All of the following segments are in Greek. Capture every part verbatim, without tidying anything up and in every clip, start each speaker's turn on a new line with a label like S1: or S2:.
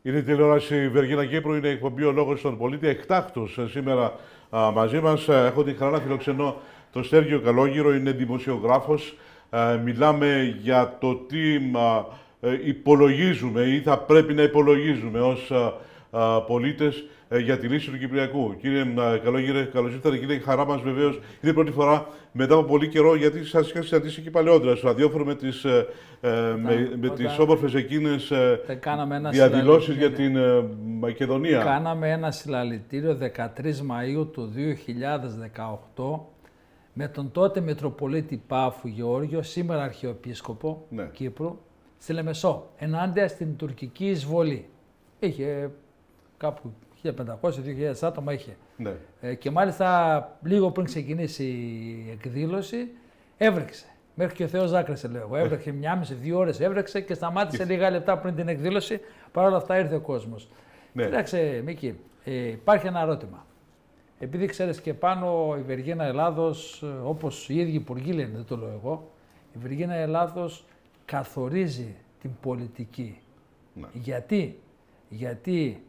S1: Είναι η τηλεόραση Βεργίνα Κύπρου, είναι η εκπομπή Ο Λόγος των Πολίτη. Εκτάκτως σήμερα α, μαζί μας. Έχω την χαρά να φιλοξενώ τον Στέργιο Καλόγυρο, είναι δημοσιογράφος. Α, μιλάμε για το τι α, υπολογίζουμε ή θα πρέπει να υπολογίζουμε ως α, α, πολίτες α, για τη λύση του Κυπριακού. Κύριε α, Καλόγυρε, καλώς ήρθατε. Κύριε, χαρά μας βεβαίως. Είναι πρώτη φορά μετά από πολύ καιρό, γιατί σας είχα συναντήσει και παλαιότερα στο ραδιόφωνο με τις, ε, όταν, με, με τις όμορφες εκείνες ε, διαδηλώσεις για την ε, Μακεδονία.
S2: Κάναμε ένα συλλαλητήριο δεκατρείς Μαΐου του δύο χιλιάδες δεκαοκτώ με τον τότε Μητροπολίτη Πάφου Γεώργιο, σήμερα Αρχιεπίσκοπο ναι. Κύπρου, στη Λεμεσό, ενάντια στην τουρκική εισβολή. Είχε κάπου χίλια πεντακόσια με δύο χιλιάδες άτομα είχε. Ναι. Ε, και μάλιστα λίγο πριν ξεκινήσει η εκδήλωση έβρεξε. Μέχρι και ο Θεός δάκρυσε, λέω εγώ. Έβρεξε μια μισή, δύο ώρες έβρεξε και σταμάτησε λίγα λεπτά πριν την εκδήλωση. Παρ' όλα αυτά ήρθε ο κόσμος. Ναι. Κοίταξε, Μίκη, ε, υπάρχει ένα ερώτημα. Επειδή ξέρεις και πάνω η Βεργίνα Ελλάδος, όπως οι ίδιοι υπουργοί λένε, δεν το λέω εγώ, η Βεργίνα Ελλάδος καθορίζει την πολιτική. Ναι. Γιατί, γιατί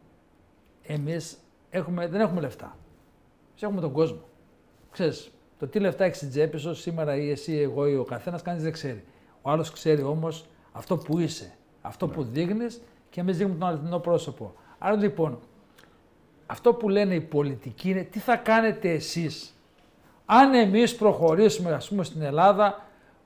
S2: εμείς έχουμε, δεν έχουμε λεφτά. Εμείς έχουμε τον κόσμο. Ξέρεις, το τι λεφτά έχει στην τσέπη σου, σήμερα ή εσύ, εγώ ή ο καθένας, κανείς δεν ξέρει. Ο άλλος ξέρει όμως αυτό που είσαι, αυτό ναι. που δείχνεις και εμείς δείχνουμε τον αληθινό πρόσωπο. Άρα λοιπόν, αυτό που λένε οι πολιτικοί είναι τι θα κάνετε εσείς αν εμείς προχωρήσουμε, ας πούμε, στην Ελλάδα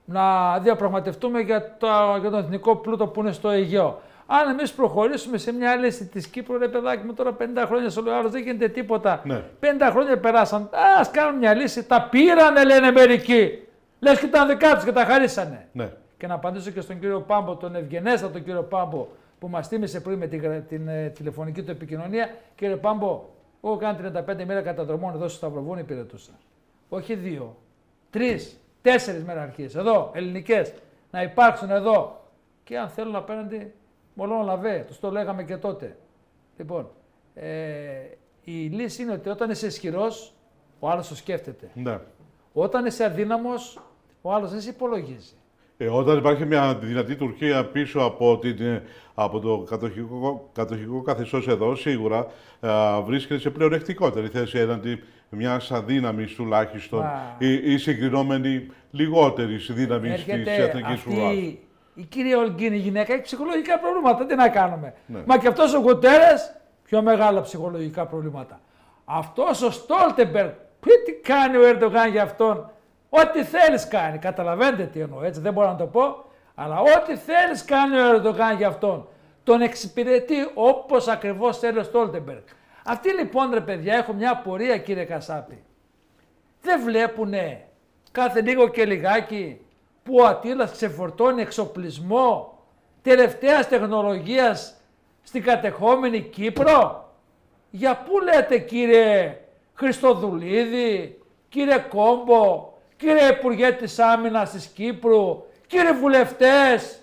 S2: να διαπραγματευτούμε για, το, για τον εθνικό πλούτο που είναι στο Αιγαίο. Αν εμείς προχωρήσουμε σε μια λύση της Κύπρου, ρε παιδάκι μου, τώρα πενήντα χρόνια στο άλλο δεν γίνεται τίποτα. Ναι. πενήντα χρόνια περάσαν. Ας κάνουν μια λύση. Τα πήρανε, λένε μερικοί. Λες και ήταν δικά τους και τα χαρίσανε. Ναι. Και να απαντήσω και στον κύριο Πάμπο, τον ευγενέστατο τον κύριο Πάμπο, που μας τίμησε πριν με την, την, την τηλεφωνική του επικοινωνία. Κύριε Πάμπο, εγώ κάνω τριάντα πέντε μέρα καταδρομών εδώ στο Σταυροβούνι υπηρετούσα. Όχι δύο, τρεις, τέσσερις μεραρχίες εδώ, ελληνικές, να υπάρξουν εδώ. Και αν θέλουν απέναντι. Μολόν λαβέ, τους το λέγαμε και τότε. Λοιπόν, ε, η λύση είναι ότι όταν είσαι ισχυρός, ο άλλος το σκέφτεται. Ναι. Όταν είσαι αδύναμος, ο άλλος δεν σε υπολογίζει.
S1: Ε, όταν υπάρχει μια δυνατή Τουρκία πίσω από, την, από το κατοχικό, κατοχικό καθεστώς εδώ, σίγουρα α, βρίσκεται σε πλεονεκτικότερη θέση έναντι μιας αδύναμης τουλάχιστον Μα... ή, ή συγκρινόμενη λιγότερης δύναμης της εθνικής ουράς.
S2: Η κυρία Ολγκίνη, η γυναίκα, έχει ψυχολογικά προβλήματα. Τι να κάνουμε. Ναι. Μα και αυτός ο Γκουτέρες, πιο μεγάλα ψυχολογικά προβλήματα. Αυτός ο Στόλτεμπεργκ, τι κάνει ο Ερντογάν για αυτόν. Ό,τι θέλεις κάνει. Καταλαβαίνετε τι εννοώ, έτσι δεν μπορώ να το πω. Αλλά ό,τι θέλεις κάνει ο Ερντογάν για αυτόν. Τον εξυπηρετεί όπως ακριβώς θέλει ο Στόλτεμπεργκ. Αυτοί λοιπόν, ρε παιδιά, έχουν μια απορία, κύριε Κασάπη. Δεν βλέπουνε κάθε λίγο και λιγάκι που ο Αττήλας ξεφορτώνει εξοπλισμό τελευταίας τεχνολογίας στην κατεχόμενη Κύπρο. Για πού λέτε, κύριε Χριστοδουλίδη, κύριε Κόμπο, κύριε Υπουργέ της Άμυνας της Κύπρου, κύριε βουλευτές.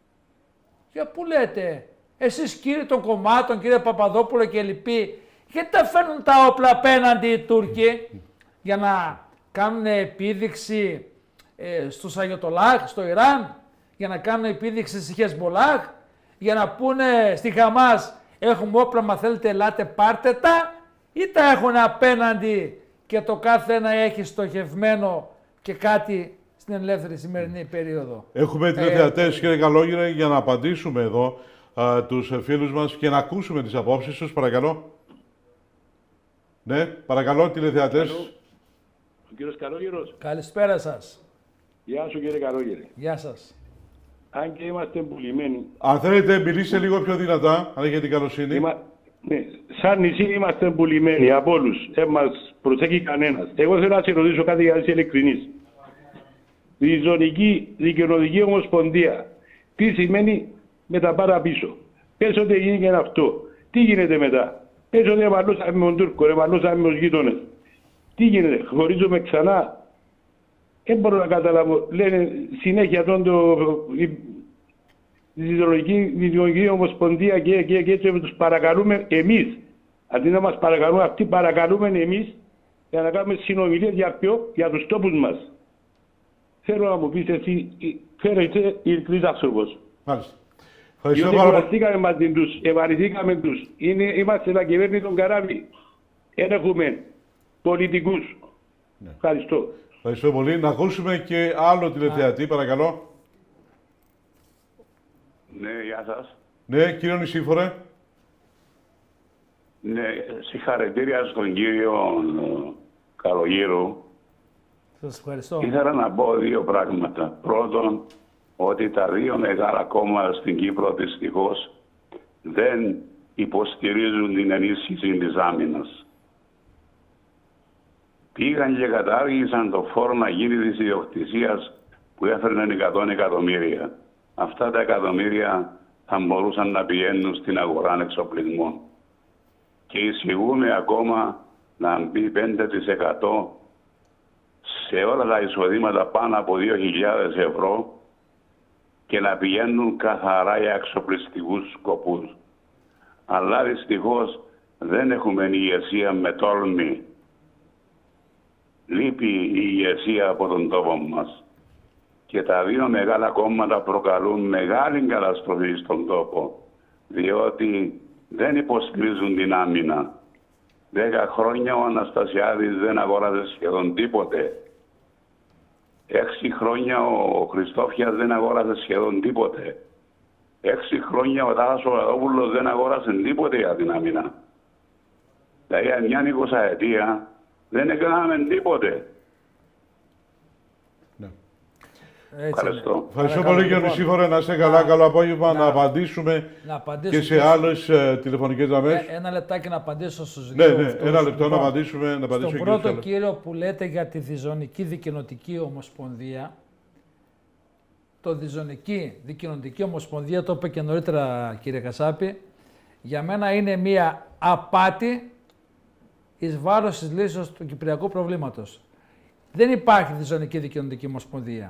S2: Για πού λέτε, εσείς κύριοι των κομμάτων, κύριε Παπαδόπουλο και λοιποί, γιατί τα φέρνουν τα όπλα απέναντι οι Τούρκοι για να κάνουν επίδειξη Ε, στους Αγιοτολάχ, στο Ιράν, για να κάνουν επίδειξη στη Χεσμολάχ, για να πούνε στη Χαμάς έχουμε όπλα, μα θέλετε ελάτε πάρτε τα, ή τα έχουν απέναντι και το κάθε ένα έχει στοχευμένο και κάτι στην ελεύθερη σημερινή περίοδο.
S1: Έχουμε τηλεθεατές, ε, κύριε Καλόγυρε, για να απαντήσουμε εδώ α, τους φίλους μας και να ακούσουμε τις απόψεις τους, παρακαλώ. Ναι, παρακαλώ, τηλεθεατές.
S3: Ο κύριος Καλόγυρος.
S2: Καλησπέρα σας.
S3: Γεια σου, κύριε Καλόγυρε.
S2: Γεια σας.
S3: Αν και είμαστε πουλημένοι.
S1: Αν θέλετε, μιλήστε λίγο πιο δυνατά, αν έχετε την καλοσύνη.
S3: Είμα... Ναι, σαν νησί είμαστε πουλημένοι από όλους. Δεν μας προσέχει κανένας. Εγώ θέλω να σε ρωτήσω κάτι για να είσαι ειλικρινής. Η Ζωνική Δικαιολογική Ομοσπονδία. Τι σημαίνει με τα πάρα πίσω. Πες ότι γίνει αυτό. Τι γίνεται μετά. Πες ότι εμαλώσαμε με τον Τούρκο, εμαλώσαμε με τους γείτονες. Τι γίνεται, χωρίζουμε ξανά. Δεν μπορώ να καταλάβω. Λένε συνέχεια τον το, η Δικαιολογική Ομοσπονδία και, και, και έτσι τους παρακαλούμε εμείς. Αντί να μας παρακαλούν, αυτοί παρακαλούμε εμείς για να κάνουμε συνομιλίες για ποιο, για τους τόπους μας. Θέλω να μου πεις εσύ, φέρετε ειλικρινής άνθρωπος.
S1: Μάλιστα.
S3: Διότι κουραστήκαμε μαζί τους, ευαρυθήκαμε τους. Είναι, είμαστε ένα κυβέρνητο καράβι. Δεν έχουμε πολιτικούς.
S1: Ναι.
S3: Ευχαριστώ.
S1: Ευχαριστώ πολύ. Να ακούσουμε και άλλο τηλεθεατή, παρακαλώ.
S4: Ναι, γεια σας.
S1: Ναι, κύριο Νησίφορε.
S4: Ναι, συγχαρητήρια στον κύριο Καλογύρου.
S2: Σας ευχαριστώ.
S4: Ήθελα να πω δύο πράγματα. Πρώτον, ότι τα δύο μεγάλα κόμματα στην Κύπρο δυστυχώς δεν υποστηρίζουν την ενίσχυση της άμυνας. Πήγαν και κατάργησαν το φόρο να γίνει της ιδιοκτησίας που έφερναν εκατό εκατομμύρια. Αυτά τα εκατομμύρια θα μπορούσαν να πηγαίνουν στην αγορά εξοπλισμών. Και εισηγούμε ακόμα να μπει πέντε τοις εκατό σε όλα τα εισοδήματα πάνω από δύο χιλιάδες ευρώ και να πηγαίνουν καθαρά για εξοπλιστικούς σκοπούς. Αλλά δυστυχώς δεν έχουμε ηγεσία με τόλμη. Λείπει η ηγεσία από τον τόπο μας. Και τα δύο μεγάλα κόμματα προκαλούν μεγάλη καταστροφή στον τόπο, διότι δεν υποστηρίζουν την άμυνα. Δέκα χρόνια ο Αναστασιάδης δεν αγόρασε σχεδόν τίποτε. Έξι χρόνια ο Χριστόφιας δεν αγόρασε σχεδόν τίποτε. Έξι χρόνια ο Τάσος ο Ραδόπουλος δεν αγόρασε τίποτε για την άμυνα. Δηλαδή μια εικοσαετία δεν έκαναμε τίποτε.
S1: Ναι.
S4: Ευχαριστώ.
S1: Ευχαριστώ πολύ κύριε Νησίφορε. Να είστε καλά. Καλό απόγευμα. Να, να απαντήσουμε
S2: να
S1: και σε άλλες uh, τηλεφωνικές γραμμές.
S2: Ε, ένα λεπτάκι να απαντήσω στους
S1: ναι,
S2: δύο.
S1: Ναι,
S2: αυτούς.
S1: ένα λεπτό
S2: Λοιπόν,
S1: να απαντήσουμε. Να απαντήσουμε
S2: στον πρώτο κύριο, κύριο που λέτε για τη Διζωνική Δικοινοτική Ομοσπονδία, το Διζωνική Δικοινοτική Ομοσπονδία, το είπε και νωρίτερα κύριε Κασάπη, για μένα είναι μία απάτη εις βάρος της λύσεως του κυπριακού προβλήματος. Δεν υπάρχει Διζωνική Δικοινοτική Ομοσπονδία.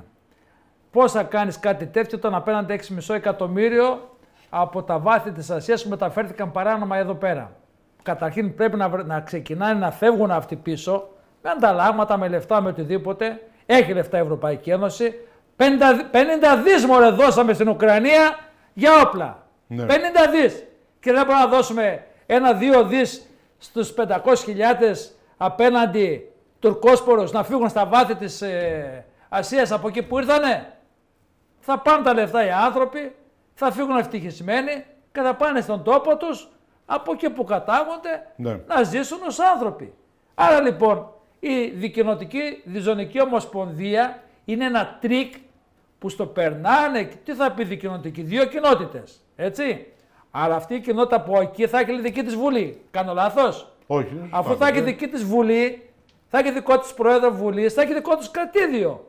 S2: Πώς θα κάνεις κάτι τέτοιο όταν απέναντι έξι κόμμα πέντε εκατομμύριο από τα βάθη της Ασίας που μεταφέρθηκαν παράνομα εδώ πέρα. Καταρχήν πρέπει να, να ξεκινάνε να φεύγουν αυτοί πίσω με ανταλλάγματα, με λεφτά, με οτιδήποτε. Έχει λεφτά η Ευρωπαϊκή Ένωση. πενήντα δις μωρέ δώσαμε στην Ουκρανία για όπλα. Ναι. πενήντα δις. Και δεν μπορούμε να δώσουμε ένα δύο δις στους πεντακόσιες χιλιάδες απέναντι Τουρκόσπορους να φύγουν στα βάθη της ε, Ασίας από εκεί που ήρθανε. Θα πάνε τα λεφτά οι άνθρωποι, θα φύγουν ευτυχισμένοι και θα πάνε στον τόπο τους από εκεί που κατάγονται ναι. να ζήσουν ως άνθρωποι. Άρα λοιπόν η Δικοινοτική Διζωνική Ομοσπονδία είναι ένα τρίκ που στο περνάνε. Τι θα πει δικοινοτική, δύο κοινότητες, έτσι. Άρα αυτή η κοινότητα από εκεί θα έχει δική της Βουλή. Κάνω λάθος?
S1: Όχι.
S2: Αφού θα έχει δική της Βουλή, θα έχει δικό της Πρόεδρο Βουλής, θα έχει δικό της κρατήδιο.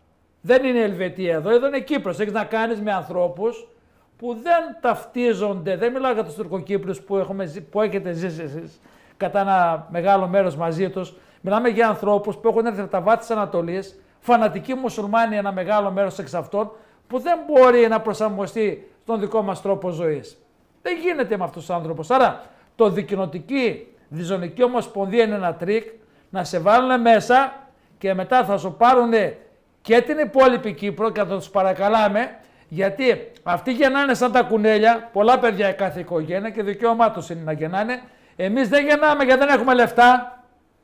S2: Δεν είναι Ελβετία εδώ, εδώ είναι Κύπρος. Έχεις να κάνεις με ανθρώπους που δεν ταυτίζονται. Δεν μιλάω για τους Τουρκοκύπριους που, έχουμε, που έχετε ζήσει εσείς κατά ένα μεγάλο μέρος μαζί τους. Μιλάμε για ανθρώπους που έχουν έρθει από τα βάθη της Ανατολής, φανατικοί μουσουλμάνοι ένα μεγάλο μέρος εξ αυτών, που δεν μπορεί να προσαρμοστεί στον δικό μας τρόπο ζωής. Δεν γίνεται με αυτούς τους άνθρωπους. Άρα το Δικοινοτική Διζωνική Ομοσπονδία είναι ένα τρίκ να σε βάλουν μέσα και μετά θα σου πάρουν και την υπόλοιπη Κύπρο και θα τους παρακαλάμε, γιατί αυτοί γεννάνε σαν τα κουνέλια, πολλά παιδιά η κάθε οικογένεια και δικαίωμά τους είναι να γεννάνε. Εμείς δεν γεννάμε γιατί δεν έχουμε λεφτά,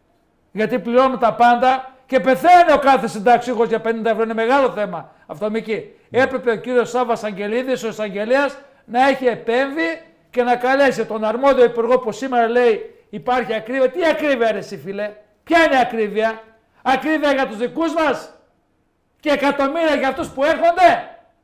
S2: γιατί πληρώνουμε τα πάντα και πεθαίνει ο κάθε συνταξιούχος για πενήντα ευρώ. Είναι μεγάλο θέμα αυτό, Μική. Έπρεπε ο κύριος Σάββας Αγγελίδης, ο εισαγγελέας, να έχει επέμβει και να καλέσει τον αρμόδιο υπουργό που σήμερα λέει υπάρχει ακρίβεια. Τι ακρίβεια ρε εσύ φίλε, ποια είναι η ακρίβεια? Ακρίβεια για τους δικούς μας και εκατομμύρια για αυτούς που έρχονται.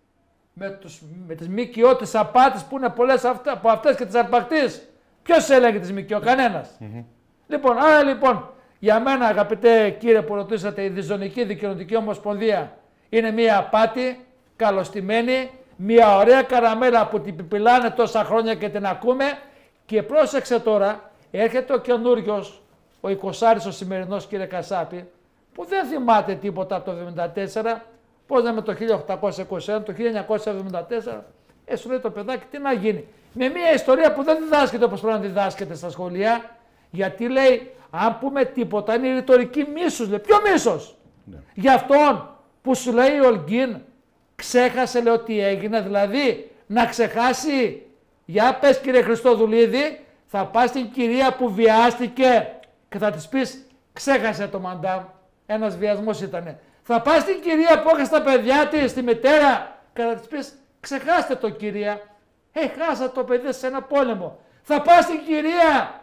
S2: Με, τους, με τις ΜΚΟ, τις απάτες που είναι πολλές αυτά, από αυτές και τις αρπακτής. Ποιος έλεγε τις ΜΚΟ? Κανένας. Mm-hmm. Λοιπόν, άρα λοιπόν, για μένα αγαπητέ κύριε που ρωτήσατε, η Διζωνική Δικοινοτική Ομοσπονδία είναι μια απάτη, καλωστημένη, μια ωραία καραμέλα που την πιπιλάνε τόσα χρόνια και την ακούμε. Και πρόσεξε τώρα, έρχεται ο καινούριος, ο εικοσάρης ο σημερινός κύριε Κασάπη, που δεν θυμάται τίποτα από το χίλια εννιακόσια εβδομήντα τέσσερα, πώς να με το χίλια οκτακόσια είκοσι ένα, το χίλια εννιακόσια εβδομήντα τέσσερα, ε, σου λέει το παιδάκι τι να γίνει. Με μια ιστορία που δεν διδάσκεται όπως πρέπει να διδάσκεται στα σχολεία, γιατί λέει, αν πούμε τίποτα, είναι η ρητορική μίσους. Λέει, ποιο μίσος? Ναι. Για αυτόν που σου λέει ο Ολγκίν, ξέχασε λέει ότι έγινε, δηλαδή να ξεχάσει. Για πες κύριε Χριστοδουλίδη, θα πας στην κυρία που βιάστηκε και θα της πεις ξέχασε το μαντάμ, ένας βιασμός ήτανε. Θα πας στην κυρία που έχασε τα παιδιά της, τη μητέρα και θα της πεις ξεχάστε το κυρία, ε, χάσα το παιδί σε ένα πόλεμο. Θα πας στην κυρία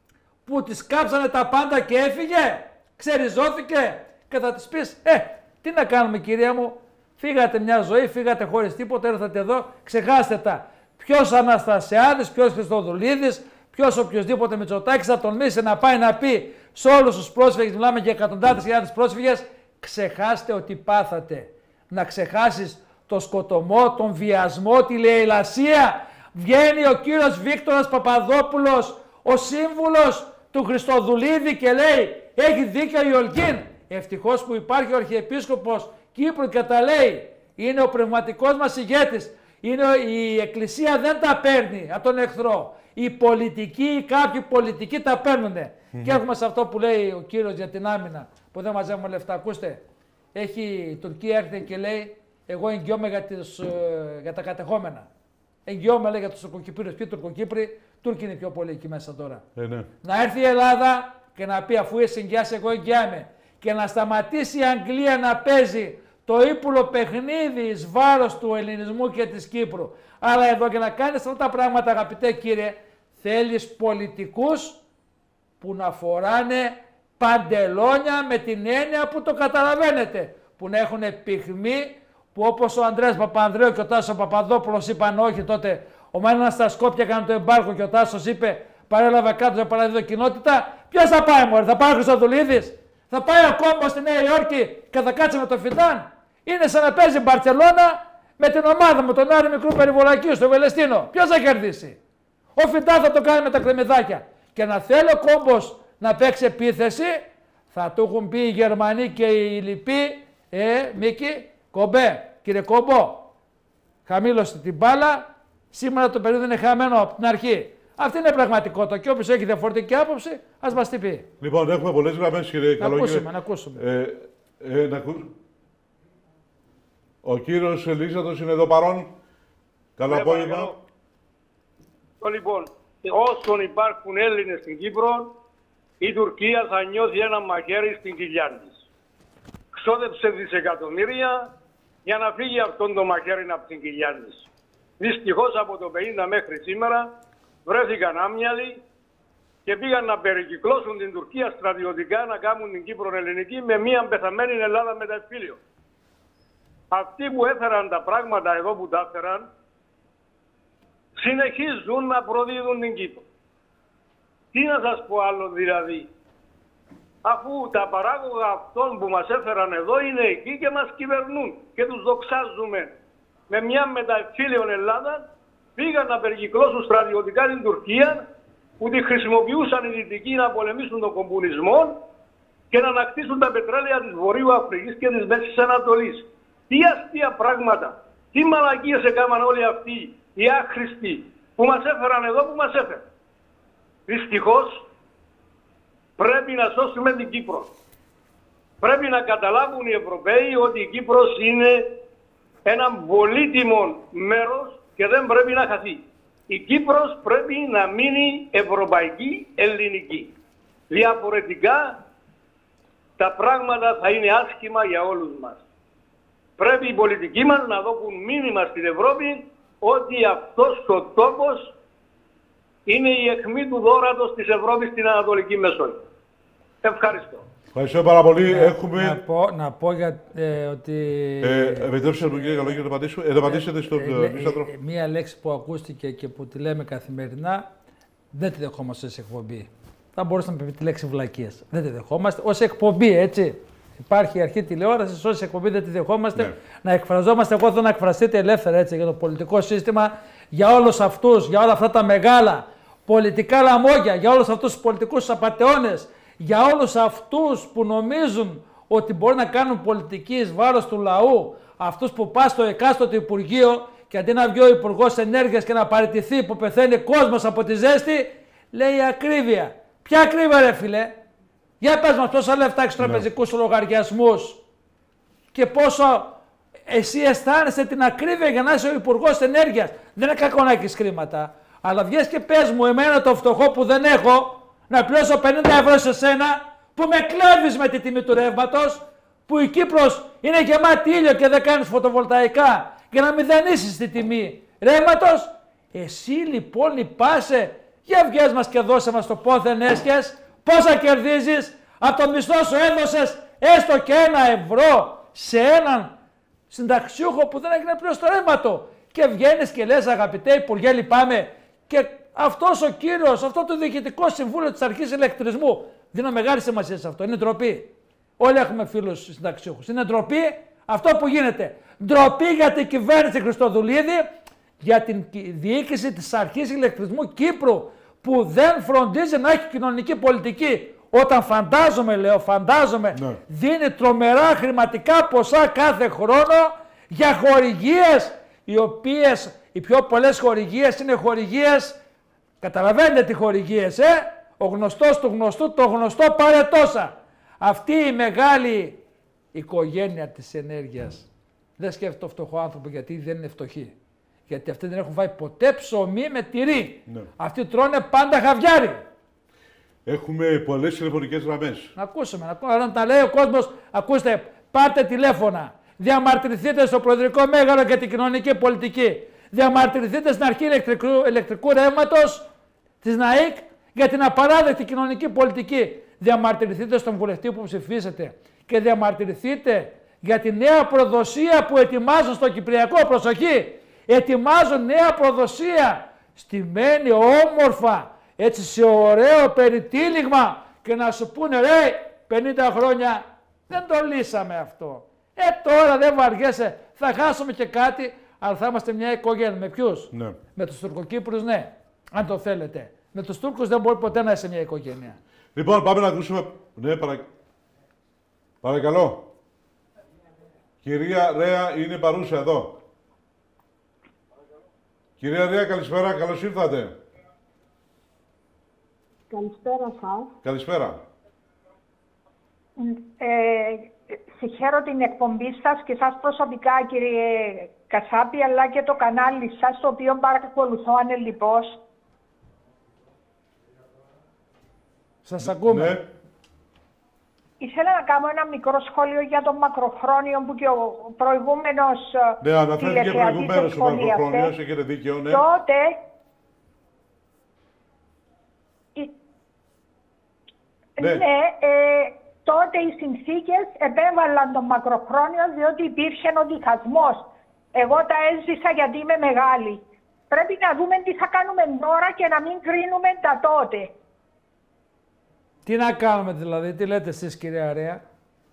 S2: που της κάψανε τα πάντα και έφυγε, ξεριζώθηκε και θα της πεις ε, τι να κάνουμε κυρία μου, φύγατε μια ζωή, φύγατε χωρίς τίποτα, έρθατε εδώ, ξεχάστε τα. Ποιος Αναστασιάδης, ποιος Χριστοδουλίδης, ποιος οποιοδήποτε Μητσοτάκης θα τολμήσει να πάει να πει σε όλους τους πρόσφυγες, μιλάμε για εκατοντάδες χιλιάδες πρόσφυγες, ξεχάστε ότι πάθατε. Να ξεχάσεις το σκοτωμό, τον βιασμό, τη λαιλασία. Βγαίνει ο κύριος Βίκτορας Παπαδόπουλος, ο σύμβουλος του Χριστοδουλίδη και λέει έχει δίκιο η Ολκίν. Ευτυχώς που υπάρχει ο Αρχιεπίσκοπος Κύπρου και τα λέει. Είναι ο πνευματικός μας ηγέτης. Είναι, η Εκκλησία δεν τα παίρνει από τον εχθρό. Οι πολιτικοί ή κάποιοι πολιτικοί τα παίρνουν. Mm-hmm. Και έχουμε σε αυτό που λέει ο κύριος για την άμυνα που δεν μαζεύουμε λεφτά. Ακούστε, έχει, η Τουρκία έρχεται και λέει εγώ εγγυώμαι για, τις, ε, για τα κατεχόμενα. Εγγυώμαι λέει για τους Τουρκοκυπρίους. Ποιοι Τουρκοκύπροι, Τούρκοι είναι πιο πολλοί εκεί μέσα τώρα. Ε, ναι. Να έρθει η Ελλάδα και να πει αφού είσαι εγγυάς εγώ εγγυάμαι. Και να σταματήσει η Αγγλία να παίζει το ύπουλο παιχνίδι εις βάρος του ελληνισμού και της Κύπρου. Αλλά εδώ και να κάνεις αυτά τα πράγματα αγαπητέ κύριε, θέλεις πολιτικούς που να φοράνε παντελόνια με την έννοια που το καταλαβαίνετε. Που να έχουν πυγμή, που όπως ο Ανδρέας Παπανδρέου και ο Τάσος Παπαδόπουλος είπαν όχι τότε, ο Μάνας στα Σκόπια έκανε το εμπάρκο και ο Τάσος είπε παρέλαβε κάτω σε παραδείγμα κοινότητα. Ποιος θα πάει μωρέ, θα πάει ο Χριστοδουλίδης, θα πάει ο Κόμπος στη Νέα Υόρκη και θα κάτσει με το Φιντάν. Είναι σαν να παίζει Μπαρτσελώνα με την ομάδα με τον Άρη Μικρού Περιβολακίου στο Βελεστίνο. Ποιος θα κερδίσει? Ο Φιντάν θα το κάνει με τα κρεμμυδάκια. Και να θέλει ο Κόμπος να παίξει επίθεση, θα του έχουν πει οι Γερμανοί και οι λοιποί, ε, Μίκη, Κομπέ, κύριε Κόμπο, χαμήλωσε την μπάλα, σήμερα το παιχνίδι είναι χαμένο από την αρχή. Αυτή είναι πραγματικότητα και όποιος έχει διαφορετική άποψη, ας μας την πει.
S1: Λοιπόν, έχουμε πολλές γραμμές, κύριε Καλόγερε.
S2: Να ακούσουμε, να ακούσουμε.
S1: Ε, ε, να ακού... Ο κύριος Ελίζατος είναι εδώ παρόν. Καλό απόγευμα.
S5: Λοιπόν, όσον υπάρχουν Έλληνες στην Κύπρο, η Τουρκία θα νιώθει ένα μαχαίρι στην κοιλιά της. Ξόδεψε δισεκατομμύρια για να φύγει αυτόν το μαχαίρι από την κοιλιά της. Δυστυχώς από το πενήντα μέχρι σήμερα βρέθηκαν άμυαλοι και πήγαν να περικυκλώσουν την Τουρκία στρατιωτικά να κάνουν την Κύπρο ελληνική με μία πεθαμένη Ελλάδα με τα εμφύλιο. Αυτοί που έφεραν τα πράγματα εδώ που τα έφεραν συνεχίζουν να προδίδουν την Κύπρο. Τι να σας πω άλλο δηλαδή, αφού τα παράγωγα αυτών που μας έφεραν εδώ είναι εκεί και μας κυβερνούν και τους δοξάζουμε. Με μια μεταεμφύλιον Ελλάδα πήγαν να περικυκλώσουν στρατιωτικά την Τουρκία που τη χρησιμοποιούσαν οι Δυτικοί να πολεμήσουν τον κομμουνισμό και να ανακτήσουν τα πετρέλαια της Βορείου Αφρικής και της Μέσης Ανατολής. Τι αστεία πράγματα, τι μαλακίες έκαναν όλοι αυτοί οι άχρηστοι που μας έφεραν εδώ που μας έφεραν. Δυστυχώς πρέπει να σώσουμε την Κύπρο. Πρέπει να καταλάβουν οι Ευρωπαίοι ότι η Κύπρος είναι ένα πολύτιμο μέρος και δεν πρέπει να χαθεί. Η Κύπρος πρέπει να μείνει ευρωπαϊκή, ελληνική. Διαφορετικά τα πράγματα θα είναι άσχημα για όλους μας. Πρέπει οι πολιτικοί μας να δώσουν μήνυμα στην Ευρώπη ότι αυτός ο τόπος είναι η αιχμή του δώρατος της Ευρώπης στην Ανατολική Μεσόγειο. Ευχαριστώ.
S1: Ευχαριστώ πάρα πολύ.
S2: Ε,
S1: Έχουμε...
S2: να, πω, να πω για, ε, ότι...
S1: Ε, Επιτρέψτε μου κύριε Καλόγερε να απαντήσω. Ε, απαντήσετε στον Μίσαντρο.
S2: Ε, ε, μία λέξη που ακούστηκε και που τη λέμε καθημερινά, δεν τη δεχόμαστε σε εκπομπή. Θα μπορούσαμε να πούμε τη λέξη βλακίες. Δεν τη δεχόμαστε ως εκπομπή, έτσι. Υπάρχει η αρχή τηλεόραση, ως εκπομπή δεν τη δεχόμαστε. Ναι. Να εκφραζόμαστε, εγώ θέλω να εκφραστείτε ελεύθερα έτσι, για το πολιτικό σύστημα, για όλους αυτούς, για όλα αυτά τα μεγάλα πολιτικά λαμόγια, για όλους αυτούς τους πολιτικούς απατεώνες, για όλους αυτούς που νομίζουν ότι μπορεί να κάνουν πολιτική εις βάρος του λαού, αυτούς που πας στο εκάστοτε Υπουργείο και αντί να βγει ο Υπουργός Ενέργειας και να παραιτηθεί που πεθαίνει κόσμος από τη ζέστη, λέει ακρίβεια. Ποια ακρίβεια ρε φίλε? Για πες μας πόσα λεφτά έχεις τραπεζικούς λογαριασμούς και πόσο εσύ αισθάνεσαι την ακρίβεια για να είσαι ο Υπουργός Ενέργειας. Δεν είναι κακό να έχεις χρήματα. Αλλά βγες και πες μου, εμένα το φτωχό που δεν έχω, να πληρώσω πενήντα ευρώ σε σένα, που με κλέβεις με τη τιμή του ρεύματος, που η Κύπρος είναι γεμάτη ήλιο και δεν κάνεις φωτοβολταϊκά, για να μηδενίσεις τη τιμή ρεύματος. Εσύ λοιπόν λυπάσαι, για βγες μας και δώσε μας το πόθεν έσχες, πόσα κερδίζεις, από το μισθό σου έδωσες έστω και ένα ευρώ σε έναν συνταξιούχο που δεν έγινε πλήρως το ρεύμα του. Και βγαίνεις και λες, αγαπητέ Υπουργέ, λυπάμαι. Και αυτός ο κύριος, αυτό το Διοικητικό Συμβούλιο της Αρχής Ηλεκτρισμού, δίνω μεγάλη σημασία σε αυτό, είναι ντροπή. Όλοι έχουμε φίλους συνταξιούχους. Είναι ντροπή αυτό που γίνεται. Ντροπή για την κυβέρνηση Χριστοδουλίδη, για την διοίκηση της Αρχής Ηλεκτρισμού Κύπρου, που δεν φροντίζει να έχει κοινωνική πολιτική. Όταν φαντάζομαι, λέω, φαντάζομαι, ναι. δίνει τρομερά χρηματικά ποσά κάθε χρόνο για χορηγίες, οι οποίες, οι πιο πολλές χορηγίες είναι χορηγίες, καταλαβαίνετε τι χορηγίες, ε, ο γνωστός του γνωστού, το γνωστό πάρε τόσα. Αυτή η μεγάλη οικογένεια της ενέργειας δεν σκέφτεται το φτωχό άνθρωπο, γιατί δεν είναι φτωχοί. Γιατί αυτοί δεν έχουν φάει ποτέ ψωμί με τυρί. Ναι. Αυτοί τρώνε πάντα χαβιάρι.
S1: Έχουμε πολλές τηλεφωνικές γραμμές.
S2: Να ακούσουμε, να ακούσουμε. Αν τα λέει ο κόσμος, ακούστε, πάρτε τηλέφωνα. Διαμαρτυρηθείτε στο Προεδρικό Μέγαρο για την κοινωνική πολιτική. Διαμαρτυρηθείτε στην Αρχή ηλεκτρικού, ηλεκτρικού ρεύματος της ΝΑΙΚ για την απαράδεκτη κοινωνική πολιτική. Διαμαρτυρηθείτε στον βουλευτή που ψηφίσετε. Και διαμαρτυρηθείτε για τη νέα προδοσία που ετοιμάζουν στο Κυπριακό. Προσοχή! Ετοιμάζουν νέα προδοσία. Στημένη όμορφα. Έτσι σε ωραίο περιτύλιγμα και να σου πούνε ρε πενήντα χρόνια δεν το λύσαμε αυτό. Ε τώρα δεν βαριέσαι, θα χάσουμε και κάτι, αλλά θα είμαστε μια οικογένεια. Με ποιους? Ναι. Με τους Τουρκοκύπρους, ναι, αν το θέλετε. Με τους Τούρκους δεν μπορεί ποτέ να είσαι μια οικογένεια.
S1: Λοιπόν, πάμε να ακούσουμε. Ναι, παρα... παρακαλώ. Κυρία Ρέα είναι παρούσα εδώ. Κυρία Ρέα, καλησπέρα, καλώς ήρθατε.
S6: Καλησπέρα σας.
S1: Καλησπέρα.
S6: Ε, συγχαίρω την εκπομπή σας και σας προσωπικά, κύριε Κασάπη, αλλά και το κανάλι σας, το οποίο παρακολουθώ ανελιπώς.
S2: Σας ακούμε.
S1: Ναι.
S6: Ήθελα να κάνω ένα μικρό σχόλιο για τον μακροχρόνιο που και ο προηγούμενος
S1: ναι, αναφέρθηκε προηγουμένως ο μακροχρόνιος, έχετε δίκιο, ναι.
S6: Τότε,
S1: ναι,
S6: ναι ε, τότε οι συνθήκες επέβαλαν τον μακροχρόνιο διότι υπήρχε ο διχασμός. Εγώ τα έζησα γιατί είμαι μεγάλη. Πρέπει να δούμε τι θα κάνουμε τώρα και να μην κρίνουμε τα τότε.
S2: Τι να κάνουμε δηλαδή, τι λέτε εσείς κυρία Ρέα?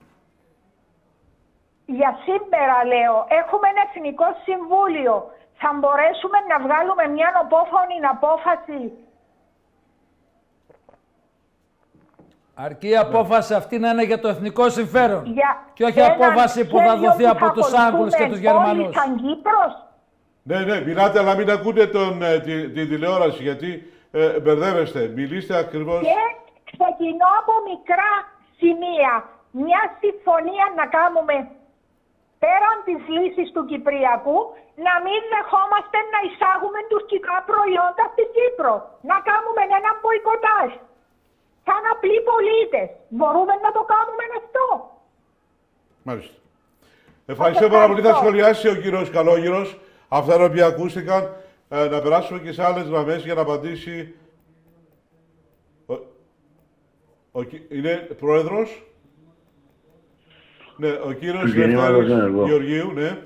S6: Για σήμερα λέω, έχουμε ένα εθνικό συμβούλιο. Θα μπορέσουμε να βγάλουμε μια οπόφωνη απόφαση.
S2: Αρκεί η απόφαση αυτή να είναι για το εθνικό συμφέρον.
S6: Για
S2: και όχι απόφαση που θα δοθεί από τους Άγγλους και τους Γερμανούς.
S6: Σαν Κύπρος.
S1: Ναι, ναι, μιλάτε, αλλά μην ακούτε τον, ε, τη, τη τηλεόραση, γιατί ε, μπερδεύεστε. Μιλήστε ακριβώς.
S6: Και ξεκινώ από μικρά σημεία. Μια συμφωνία να κάνουμε πέραν της λύσης του Κυπριακού, να μην δεχόμαστε να εισάγουμε τουρκικά προϊόντα στην Κύπρο. Να κάνουμε ένα μποϊκοτάζ. Σαν απλοί πολίτες. Μπορούμε να το κάνουμε αυτό.
S1: Μάλιστα. Ευχαριστώ πάρα πολύ. Θα σχολιάσει ο κύριος Καλόγυρος αυτά τα οποία ακούστηκαν. Ε, να περάσουμε και σε άλλες γραμμές για να απαντήσει. Ο, ο, είναι πρόεδρος. Ναι, ο κύριος Λευτέρης Γεωργίου, ναι.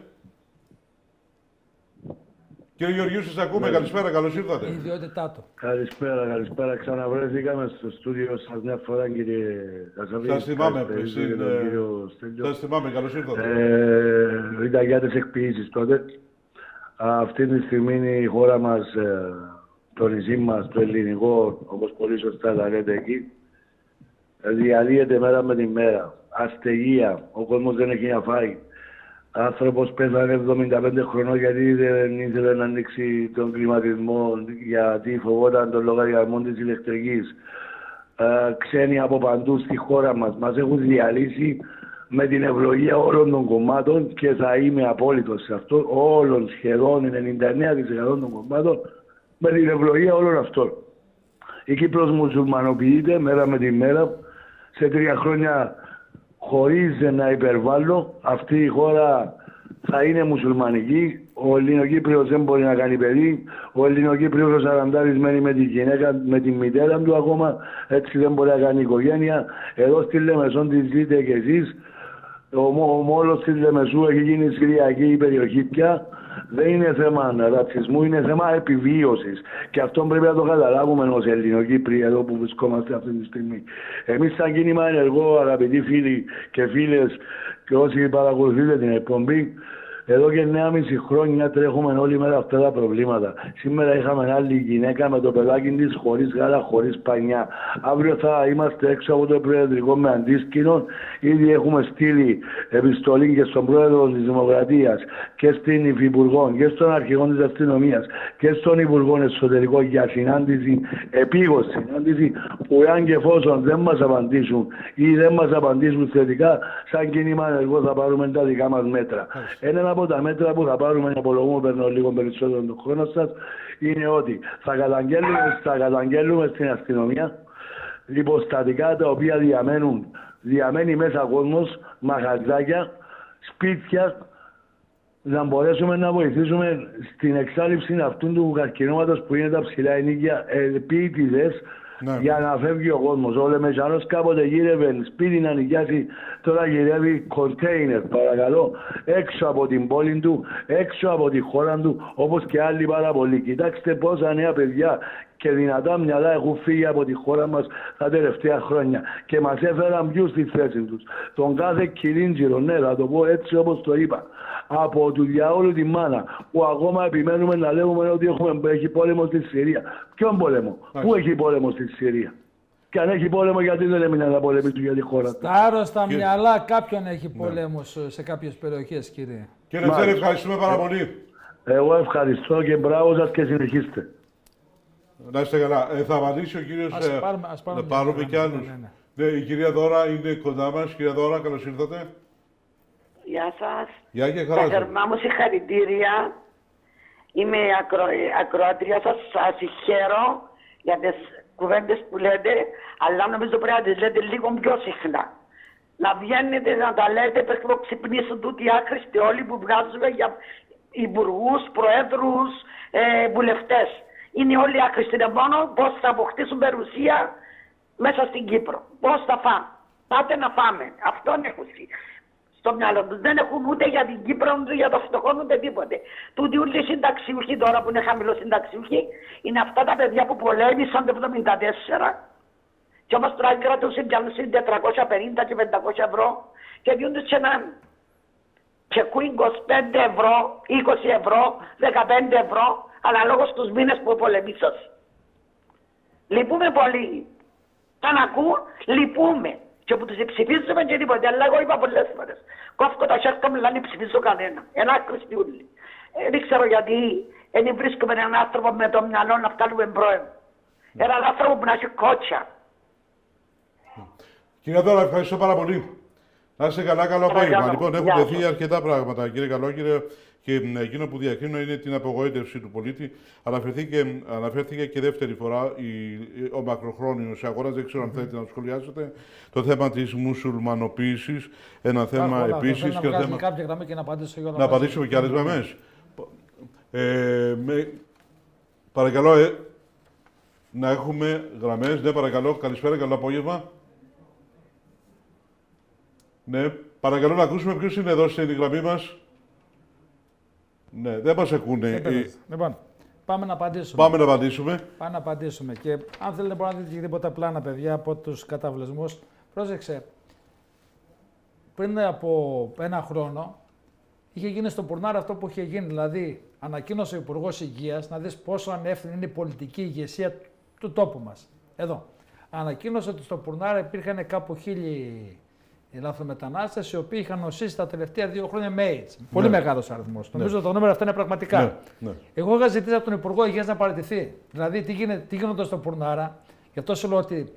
S1: Κύριε Γεωργίου, σας ακούμε. Ναι. Καλησπέρα, καλώς ήρθατε.
S2: Η ιδιότητά του.
S7: Καλησπέρα, καλησπέρα. Ξαναβρέθηκαμε στο στούντιο σας μια φορά, κύριε Κασαβή.
S1: Σας θυμάμαι, πριν. Σας θυμάμαι, καλώς ήρθατε.
S7: Ε, ήταν για τις εκποιήσεις τότε. Αυτή τη στιγμή είναι η χώρα μας, ε, το νησί μας, το ελληνικό, όπως πολύ σωστά τα λέτε εκεί, διαλύεται μέρα με τη μέρα. Αστεγία, ο κόσμος δεν έχει να φάει. Άνθρωπος πέθανε εβδομήντα πέντε χρονών γιατί δεν ήθελε να ανοίξει τον κλιματισμό, γιατί φοβόταν τον λογαριασμό της ηλεκτρικής. Ε, ξένοι από παντού στη χώρα μας μας έχουν διαλύσει με την ευλογία όλων των κομμάτων και θα είμαι απόλυτος σε αυτό, όλων σχεδόν ενενήντα εννέα τοις εκατό των κομμάτων, με την ευλογία όλων αυτών. Η Κύπρος μουσουλμανοποιείται μέρα με τη μέρα. Σε τρία χρόνια, χωρίς να υπερβάλλω, αυτή η χώρα θα είναι μουσουλμανική. Ο Ελληνοκύπριος δεν μπορεί να κάνει παιδί. Ο Ελληνοκύπριος ο Σαραντάρης μένει με τη γυναίκα, με τη μητέρα του ακόμα. Έτσι δεν μπορεί να κάνει οικογένεια. Εδώ στη Λεμεσόν τη ζείτε κι εσείς. Ο, ο μόλος της Λεμεσού έχει γίνει Συριακή η περιοχή πια. Δεν είναι θέμα ρατσισμού, είναι θέμα επιβίωσης. Και αυτό πρέπει να το καταλάβουμε ως Ελληνοκύπροι εδώ που βρισκόμαστε αυτή τη στιγμή. Εμείς σαν κίνημα ενεργό, αγαπητοί φίλοι και φίλες και όσοι παρακολουθείτε την εκπομπή, εδώ και εννέα και μισό χρόνια τρέχουμε όλη μέρα αυτά τα προβλήματα. Σήμερα είχαμε άλλη γυναίκα με το παιδάκι της χωρίς γάλα, χωρίς πανιά. Αύριο θα είμαστε έξω από το Προεδρικό με αντίσκηνο. Ήδη έχουμε στείλει επιστολή και στον Πρόεδρο της Δημοκρατίας και στην Υφυπουργό και στον Αρχηγό της Αστυνομίας και στον Υπουργό Εσωτερικών για συνάντηση, επίγον συνάντηση, που εάν και εφόσον δεν μας απαντήσουν ή δεν μας απαντήσουν θετικά, σαν κίνημα ενεργό θα πάρουμε τα δικά μας μέτρα. Ένα από τα μέτρα που θα πάρουμε, απολογούμε, παίρνω λίγο περισσότερο τον χρόνο σας, είναι ότι θα καταγγέλουμε, θα καταγγέλουμε στην αστυνομία υποστατικά τα οποία διαμένουν, διαμένει μέσα κόσμος, μαγαζάκια, σπίτια, να μπορέσουμε να βοηθήσουμε στην εξάλληψη αυτού του καρκινώματος που είναι τα ψηλά ενοίκια επίτηδες. Ναι. Για να φεύγει ο κόσμος. Ο Λεμεσανός κάποτε γύρευε σπίτι να νοικιάσει, τώρα γυρεύει κοντέινερ, παρακαλώ, έξω από την πόλη του, έξω από τη χώρα του, όπως και άλλοι πάρα πολλοί. Κοιτάξτε πόσα νέα παιδιά και δυνατά μυαλά έχουν φύγει από τη χώρα μας τα τελευταία χρόνια και μας έφεραν ποιους στη θέση τους. Τον κάθε κυρίντζιρο, ναι, θα το πω έτσι όπως το είπα, από του διαόλου τη μάνα, που ακόμα επιμένουμε να λέμε ότι έχουμε, έχει πόλεμο στη Συρία. Ποιον πόλεμο, πού έχει πόλεμο στη Συρία? Και αν έχει πόλεμο, γιατί δεν έμεινε να πολεμήσουν για τη χώρα του?
S2: Στα άρρωστα και... μυαλά κάποιον έχει πόλεμος, ναι, σε κάποιες περιοχές, κύριε.
S1: Κύριε Τσέρη, ευχαριστούμε πάρα πολύ.
S7: Εγώ ευχαριστώ και μπράβο σας και συνεχίστε.
S1: Να είστε καλά. Ε, θα απαντήσει ο κύριος.
S2: Ας πάρουμε, ας πάρουμε,
S1: να πάρουμε κι άλλους. Ναι, ναι, ναι. Ναι, η κυρία Δώρα είναι κοντά μας. Κυρία Δώρα, καλώς ήρθατε.
S8: Γεια σας.
S1: Γεια και χαρά.
S8: Τα θερμά μου συγχαρητήρια. Είμαι ακρο... ακροατρία σας. Σας συγχαίρω για τις κουβέντες που λέτε, αλλά νομίζω πρέπει να τις λέτε λίγο πιο συχνά. Να βγαίνετε να τα λέτε πριν να ξυπνήσουν τούτοι άχρηστοι όλοι που βγάζουμε για υπουργούς, προέδρους, ε, βουλευτές. Είναι όλοι άχρηστοι. Είναι μόνο πώς θα αποκτήσουν περιουσία μέσα στην Κύπρο. Πώς θα φάμε. Πάτε να φάμε. Αυτόν έχουν στο μυαλό τους. Δεν έχουν ούτε για την Κύπρο, ούτε για το φτωχό, ούτε τίποτε. Τούτοι όλοι οι συνταξιούχοι τώρα που είναι χαμηλό συνταξιούχοι είναι αυτά τα παιδιά που πολέμησαν το εβδομήντα τέσσερα και όμως τώρα κρατούσαν πιάνουσαν τετρακόσια πενήντα και πεντακόσια ευρώ και διούνται σε έναν τσεκού είκοσι πέντε ευρώ, είκοσι ευρώ, δεκαπέντε ευρώ αναλόγως στους μήνες που πολεμήσαν. Λυπούμε πολύ. Αν ακούν, λυπούμε. Και που τους ψηφίζουμε και τίποτε, αλλά εγώ είπα πολλές φορές. Κόφκω τα χέρια μου, δεν ψηφίζω κανένα. Ένα Χριστιούλη. Ε, δεν ξέρω γιατί δεν βρίσκουμε έναν άνθρωπο με το μυαλό να βγάλουμε πρόεδρο. Έναν άνθρωπο που να έχει κότσια.
S1: Κύριε Δώρα, ευχαριστώ πάρα πολύ. Να είστε καλά, καλό απόγευμα. Λοιπόν, έχουν τεθεί αρκετά πράγματα, κύριε Καλόκυρε, και εκείνο που διακρίνω είναι την απογοήτευση του πολίτη. Αναφέρθηκε, αναφέρθηκε και δεύτερη φορά η, ο μακροχρόνιος αγοράς. Δεν ξέρω αν θέλετε να το σχολιάσετε. Το θέμα της μουσουλμανοποίησης. Ένα θέμα επίσης.
S2: Και να θέμα... κάποια γραμμή και να απαντήσω για
S1: να απαντήσουμε και άλλες γραμμές. Ε, με... Παρακαλώ, ε, να έχουμε γραμμές. Ναι, παρακαλώ. Καλησπέρα, καλό απόγευμα. Ναι, παρακαλώ να ακούσουμε ποιος είναι εδώ στην γραμμή μας. Ναι, δεν μας ακούνε.
S2: Ε, λοιπόν, πάμε να απαντήσουμε.
S1: Πάμε να απαντήσουμε.
S2: Πάμε να απαντήσουμε. Και αν θέλετε μπορείτε να δείτε και τίποτα πλάνα, παιδιά, από τους καταβλισμούς. Πρόσεξε, πριν από ένα χρόνο είχε γίνει στο Πουρνάρ αυτό που είχε γίνει. Δηλαδή, ανακοίνωσε ο Υπουργός Υγείας, να δεις πόσο ανεύθυνη είναι η πολιτική ηγεσία του τόπου μας. Εδώ. Ανακοίνωσε ότι στο Πουρνάρ υπήρχαν κάπου χίλιοι οι λάθρομετανάστες οι οποίοι είχαν νοσήσει τα τελευταία δύο χρόνια με AIDS. Ναι. Πολύ μεγάλος αριθμός. Ναι. Νομίζω ότι το νούμερο αυτό είναι πραγματικά. Ναι. Ναι. Εγώ είχα ζητήσει από τον Υπουργό Υγείας να παραιτηθεί. Δηλαδή, τι, γίνεται, τι γίνονταν στο Πουρνάρα, γι' αυτό σου λέω ότι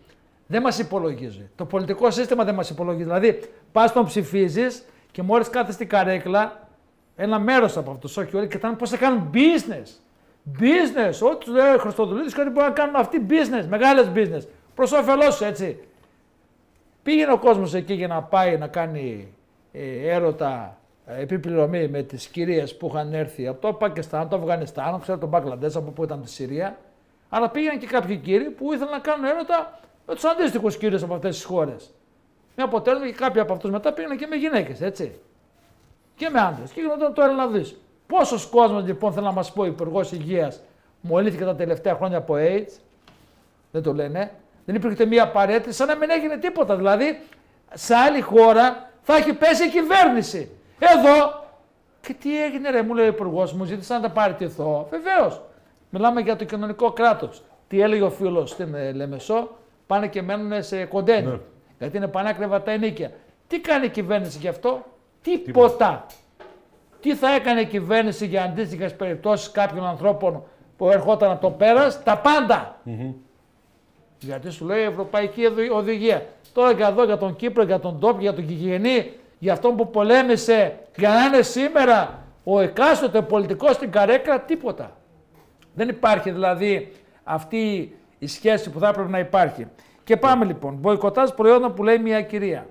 S2: Δεν μας υπολογίζει. Το πολιτικό σύστημα δεν μας υπολογίζει. Δηλαδή, πας τον ψηφίζεις και μόλις κάθεσαι στην καρέκλα, ένα μέρος από αυτούς, όχι όλοι, και θα πώς θα κάνουν business. Business. Ό,τι του λέει ο Χριστοδουλίδης, κάτι μπορεί να κάνουν αυτοί business, μεγάλες business. Προς όφελός σου, έτσι. Πήγαινε ο κόσμος εκεί για να πάει να κάνει ε, έρωτα, ε, επιπληρωμή με τις κυρίες που είχαν έρθει από το Πακιστάν, το Αφγανιστάν, ξέρω τον Μπαγκλαντές, από που ήταν τη Συρία. Αλλά πήγαιναν και κάποιοι κύριοι που ήθελαν να κάνουν έρωτα με τους αντίστοιχους κύριους από αυτές τις χώρες. Με αποτέλεσμα και κάποιοι από αυτούς μετά πήγαιναν και με γυναίκες, έτσι. Και με άντρες. Και γινόταν το έλα να δεις. Πόσος κόσμος λοιπόν, θέλω να μας πω, ο Υπουργός Υγείας μολύθηκε τα τελευταία χρόνια από AIDS. Δεν το λένε. Δεν υπήρχε μία παρέτηση, σαν να μην έγινε τίποτα. Δηλαδή, σε άλλη χώρα θα έχει πέσει η κυβέρνηση. Εδώ. Και τι έγινε, ρε, μου λέει ο Υπουργός, μου ζήτησε να τα παραιτηθώ. Βεβαίως. Μιλάμε για το κοινωνικό κράτος. Τι έλεγε ο φίλος στην ε, Λεμεσό, πάνε και μένουν σε κοντένι. Ναι. Γιατί είναι πανάκριβα τα ενίκια. Τι κάνει η κυβέρνηση γι' αυτό? Τίποτα. Τίποτα. Τι θα έκανε η κυβέρνηση για αντίστοιχες περιπτώσεις κάποιων ανθρώπων που ερχόταν από το πέρας? Τα πάντα. Mm-hmm. Γιατί σου λέει η Ευρωπαϊκή Οδηγία. Τώρα και εδώ για τον Κύπρο, για τον Τόπιο, για τον Κιγενή, για αυτόν που πολέμησε, για να είναι σήμερα ο εκάστοτε πολιτικός στην καρέκλα, τίποτα. Δεν υπάρχει δηλαδή αυτή η σχέση που θα έπρεπε να υπάρχει. Και πάμε λοιπόν. Μποϊκοτάζ προϊόντων που λέει μια κυρία.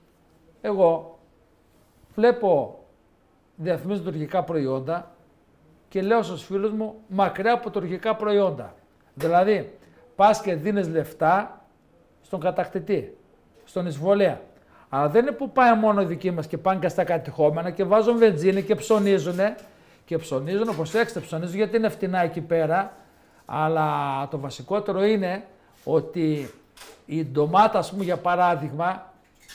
S2: Εγώ βλέπω διαφημίζουν τουρκικά προϊόντα και λέω στους φίλους μου μακριά από τουρκικά προϊόντα. Δηλαδή, πας και δίνεις λεφτά στον κατακτητή, στον εισβολέα. Αλλά δεν είναι που πάει μόνο οι δικοί μας και πάνε και στα κατεχόμενα και βάζουν βενζίνη και ψωνίζουνε. Και ψωνίζουν, προσέξτε, ψωνίζουν γιατί είναι φτηνά εκεί πέρα. Αλλά το βασικότερο είναι ότι η ντομάτα, ας πούμε, για παράδειγμα,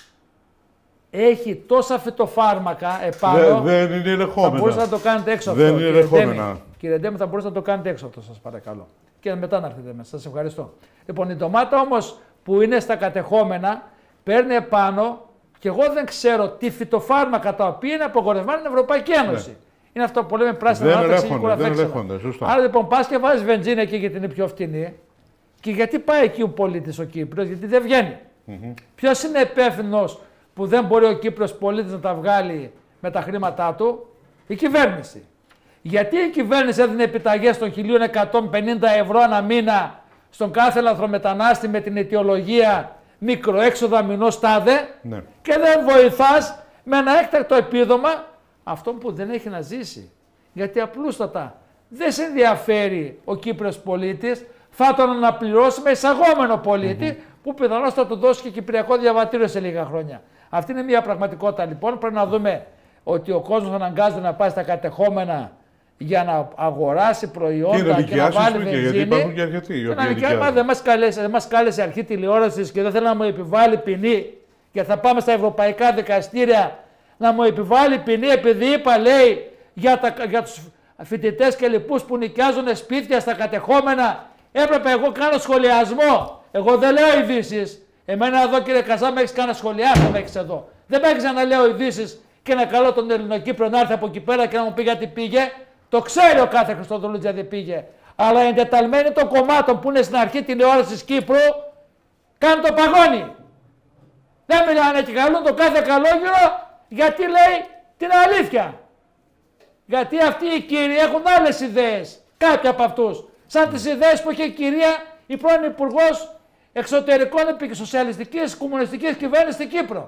S2: έχει τόσα φυτοφάρμακα επάνω.
S1: Δεν, δεν είναι ελεγχόμενα.
S2: Θα μπορούσατε να το κάνετε έξω αυτό.
S1: Δεν είναι ελεγχόμενα.
S2: Κύριε Ντέμι, θα μπορούσατε να το κάνετε έξω αυτό, σας παρακαλώ. Και μετά να έρθετε μέσα. Σας ευχαριστώ. Λοιπόν, η ντομάτα όμως που είναι στα κατεχόμενα παίρνει επάνω και εγώ δεν ξέρω τι φυτοφάρμακα τα οποία είναι απογορευμένα στην Ευρωπαϊκή Ένωση. Ναι. Είναι αυτό που λέμε πράσινα ανάταξη και κουραφέξιμα. Άρα λοιπόν πας και βάζεις βενζίνη εκεί γιατί είναι πιο φτηνή. Και γιατί πάει εκεί ο πολίτης ο Κύπριος? Γιατί δεν βγαίνει. Mm-hmm. Ποιος είναι υπεύθυνος που δεν μπορεί ο Κύπριος πολίτης να τα βγάλει με τα χρήματά του? Η κυβέρνηση. Γιατί η κυβέρνηση έδινε επιταγές των χίλια εκατόν πενήντα ευρώ ανά μήνα στον κάθε λαθρομετανάστη με την αιτιολογία μικροέξοδα μηνός τάδε, ναι, και δεν βοηθάς με ένα έκτακτο επίδομα αυτόν που δεν έχει να ζήσει. Γιατί απλούστατα δεν σε ενδιαφέρει ο Κύπριος πολίτης, θα τον αναπληρώσει με εισαγόμενο πολίτη, mm-hmm, που πιθανώς θα του δώσει και κυπριακό διαβατήριο σε λίγα χρόνια. Αυτή είναι μια πραγματικότητα λοιπόν. Πρέπει να δούμε ότι ο κόσμος αναγκάζεται να πάει στα κατεχόμενα για να αγοράσει προϊόντα και, και να βάλει βενζίνη. Γιατί υπάρχουν και αρκετοί. Δεν μας κάλεσε, δεν μας κάλεσε αρχή τηλεόρασης και δεν θέλει να μου επιβάλλει ποινή, και θα πάμε στα ευρωπαϊκά δικαστήρια να μου επιβάλλει ποινή επειδή είπα, λέει, για, τα, για τους φοιτητές και λοιπούς που νοικιάζουν σπίτια στα κατεχόμενα. Έπρεπε εγώ κάνω σχολιασμό. Εγώ δεν λέω ειδήσεις. Εμένα εδώ, κύριε Κασά, με έχεις κάνει σχολιάσμα, με έχεις εδώ. Δεν με έχεις να λέω ειδήσεις και να καλώ τον Ελληνοκύπριο να έρθει από εκεί πέρα και να μου πει γιατί πήγε. Το ξέρει ο κάθε Χριστοδουλίδης γιατί πήγε. Αλλά οι εντεταλμένοι των κομμάτων που είναι στην αρχή τηλεόρασης Κύπρου κάνουν το παγόνι. Δεν μιλάνε και καλούν το κάθε καλόγυρο γιατί λέει την αλήθεια. Γιατί αυτοί οι κύριοι έχουν άλλες ιδέες. Κάποιοι από αυτούς. Σαν τις ιδέες που είχε η κυρία, η πρώην Υπουργός Εξωτερικών επί σοσιαλιστικής κομμουνιστικής κυβέρνησης στην Κύπρο.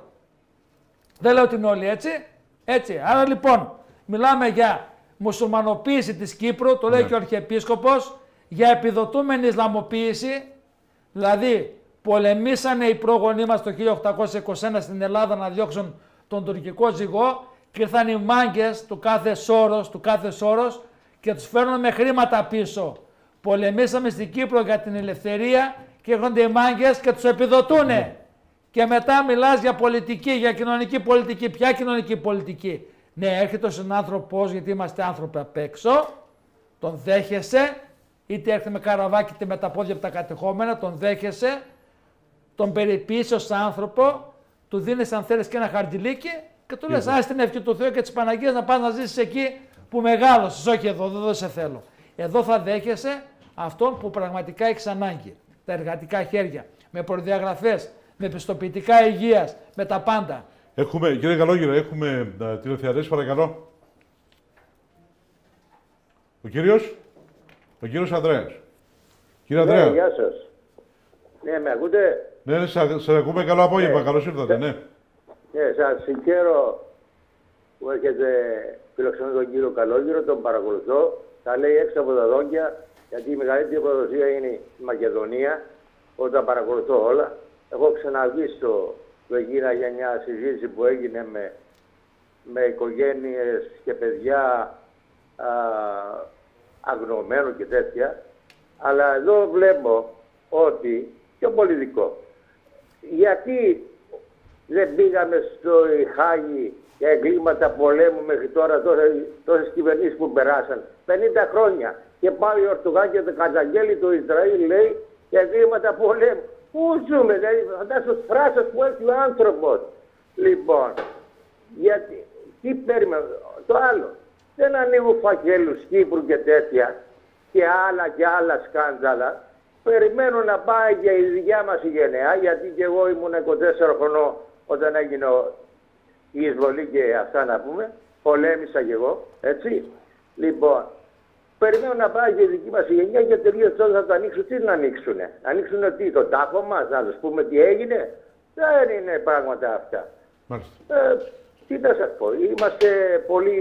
S2: Δεν λέω την όλη έτσι. Έτσι. Άρα λοιπόν μιλάμε για μουσουλμανοποίηση της Κύπρου, το λέει, ναι, και ο Αρχιεπίσκοπος, για επιδοτούμενη Ισλαμοποίηση. Δηλαδή πολεμήσανε οι πρόγονοί μας το χίλια οκτακόσια είκοσι ένα στην Ελλάδα να διώξουν τον τουρκικό ζυγό και ήρθαν οι μάγκες του κάθε Σόρος, του κάθε Σόρος και τους φέρνουν με χρήματα πίσω. Πολεμήσαμε στην Κύπρο για την ελευθερία και έρχονται οι μάγκες και τους επιδοτούνε. Ναι. Και μετά μιλάς για πολιτική, για κοινωνική πολιτική. Ποια κοινωνική πολιτική? Ναι, έρχεται ο συνάνθρωπος, γιατί είμαστε άνθρωποι απ' έξω, τον δέχεσαι, είτε έρχεται με καραβάκι είτε με τα πόδια από τα κατεχόμενα, τον δέχεσαι, τον περιποίησες ως άνθρωπο, του δίνεις αν θέλεις και ένα χαρτζηλίκι και του λες άσε την ευχή του Θεού και της Παναγίας να πας να ζήσεις εκεί που μεγάλωσες, όχι εδώ, εδώ δεν σε θέλω. Εδώ θα δέχεσαι αυτόν που πραγματικά έχεις ανάγκη, τα εργατικά χέρια. με προδιαγραφές, με πιστοποιητικά υγείας, με τα πάντα.
S1: Έχουμε, κύριε Καλόγυρο, έχουμε uh, τηλεθεατές, παρακαλώ. Ο κύριος, ο κύριος Ανδρέας. Κύριε
S9: Ναι,
S1: Ανδρέα.
S9: γεια σας. Ναι, με ακούτε?
S1: Ναι, ναι, σας ακούμε. Καλό απόγευμα.
S9: Ναι.
S1: Καλώς ήρθατε, ναι.
S9: Ναι, σας συγχαίρω που έχετε φιλοξενεί τον κύριο Καλόγυρο, τον παρακολουθώ. Τα λέει έξω από τα δόντια, γιατί η μεγαλύτερη προδοσία είναι η Μακεδονία, όταν παρακολουθώ όλα. Έχω ξαναβγεί στο Βεγγίνα για μια συζήτηση που έγινε με, με οικογένειες και παιδιά α, αγνωμένου και τέτοια. Αλλά εδώ βλέπω ότι, πιο πολιτικό, γιατί δεν πήγαμε στο Χάγη για εγκλήματα πολέμου μέχρι τώρα, τόσες κυβερνήσεις που περάσαν, πενήντα χρόνια. Και πάει η Ορτογάν και το καταγγέλει το Ισραήλ, λέει, για εγκλήματα πολέμου. Πού ζούμε, δηλαδή, φαντάζομαι φράσες που έχει ο άνθρωπος. Λοιπόν, γιατί, τι περιμένω, το άλλο, δεν ανοίγουν φακέλους Κύπρου και τέτοια, και άλλα και άλλα σκάνδαλα. Περιμένω να πάει και η δικιά μας η γενεά, γιατί και εγώ ήμουν είκοσι τέσσερα χρονών όταν έγινε η εισβολή και αυτά να πούμε. Πολέμησα κι εγώ, έτσι. Λοιπόν, περιμένω να πάει και η δική μας η γενιά και τελείως τότε θα το ανοίξουν. Τι να ανοίξουνε, ανοίξουν τι, το τάφο μας, να τους πούμε τι έγινε. Δεν είναι πράγματα αυτά. Ε, τι να σας πω, είμαστε πολύ...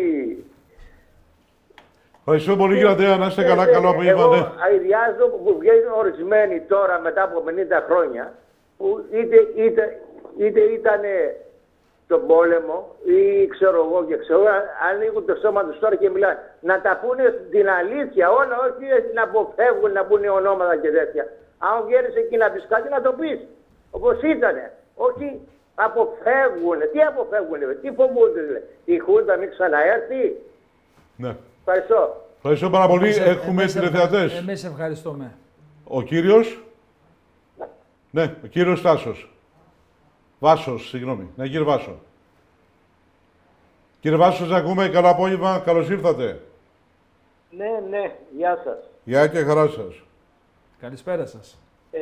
S1: Ευχαριστώ πολύ, κύριε Ανδρέα, να είστε καλά, καλό απόγευμα.
S9: Εγώ αηδιάζω που βγαίνουν ορισμένοι τώρα μετά από πενήντα χρόνια που είτε, είτε, είτε ήταν στον πόλεμο ή ξέρω εγώ και ξέρω, ανοίγουν το σώμα τους τώρα και μιλάνε. Να τα πούνε την αλήθεια όλα, όχι να αποφεύγουν να πούνε ονόματα και τέτοια. Αν βγαίνεις εκεί να πεις κάτι να το πεις, όπως ήτανε. Όχι αποφεύγουν. Τι αποφεύγουν, τι φοβούνται, δηλαδή. Η Χούντα μην ξαναέρθει.
S1: Ναι.
S9: Ευχαριστώ.
S1: Ευχαριστώ πάρα πολύ.
S2: Εμείς,
S1: Έχουμε
S2: εμείς,
S1: τηλεθεατές.
S2: Εμείς ευχαριστούμε.
S1: Ο κύριος. Ναι, ο κύριος Τάσος. Βάσος, συγγνώμη. Ναι, κύριε Βάσο. Κύριε Βάσο, σας ακούμε. Καλό απόγευμα. Καλώς ήρθατε.
S10: Ναι, ναι. Γεια σας.
S1: Γεια και χαρά σας.
S2: Καλησπέρα σας.
S10: Ε,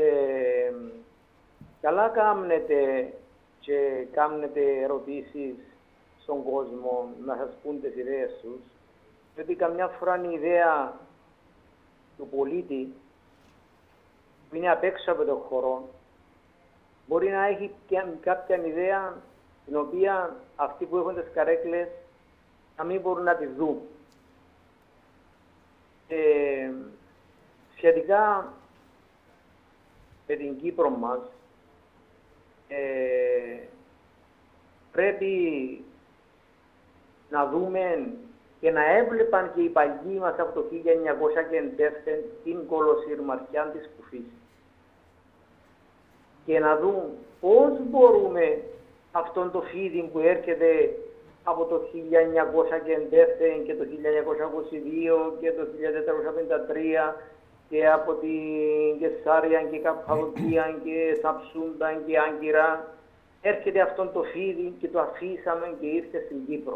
S10: καλά κάμνετε και κάμνετε ερωτήσεις στον κόσμο να σας πούν τις ιδέες τους. Γιατί καμιά φορά η ιδέα του πολίτη που είναι απ' έξω από τον χώρο μπορεί να έχει κάποια ιδέα την οποία αυτοί που έχουν τις καρέκλες να μην μπορούν να τη δουν. Ε, σχετικά με την Κύπρο μας, ε, πρέπει να δούμε και να έβλεπαν και οι παλιοί μας από το χίλια εννιακόσια εντεύθεν την κολοσυρμαρχιά της Κουφής. Και να δουν πώς μπορούμε αυτόν το φίδι που έρχεται από το χίλια εννιακόσια εντεύθεν και το χίλια εννιακόσια είκοσι δύο και το χίλια τετρακόσια πενήντα τρία και από την Κεσάρια και Καππαδοκία και Σαψούντα και Άγκυρα, έρχεται αυτόν το φίδι και το αφήσαμε και ήρθε στην Κύπρο.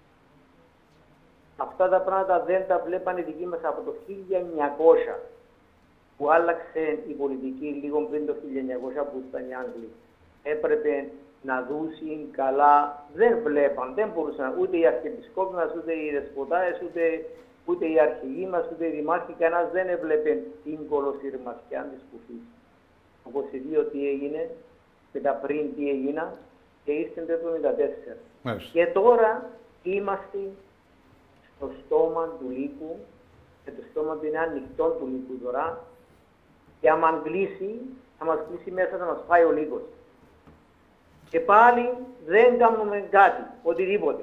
S10: Αυτά τα πράγματα δεν τα βλέπανε οι δικοί μας από το χίλια εννιακόσια που άλλαξε η πολιτική λίγο πριν το χίλια εννιακόσια που ήταν οι Άγγλοι. Έπρεπε να δούσει καλά, δεν βλέπαν, δεν μπορούσαν ούτε οι αρχιεπισκόποι μας, ούτε οι δεσποτάες, ούτε, ούτε οι αρχηγοί μας, ούτε οι δημάρχοι, κανένας δεν έβλεπε την κολοσυρμαρχιά της Κουφής. Το είκοσι δύο τι έγινε, και τα πριν τι έγιναν και ήρθε το εβδομήντα τέσσερα. Μάλιστα. Και τώρα είμαστε στο στόμα του λύκου, και το στόμα του είναι ανοιχτό του λύκου τώρα, και άμα κλείσει, θα μας κλείσει μέσα, θα μας πάει ο λύκος. Και πάλι δεν κάνουμε κάτι, οτιδήποτε.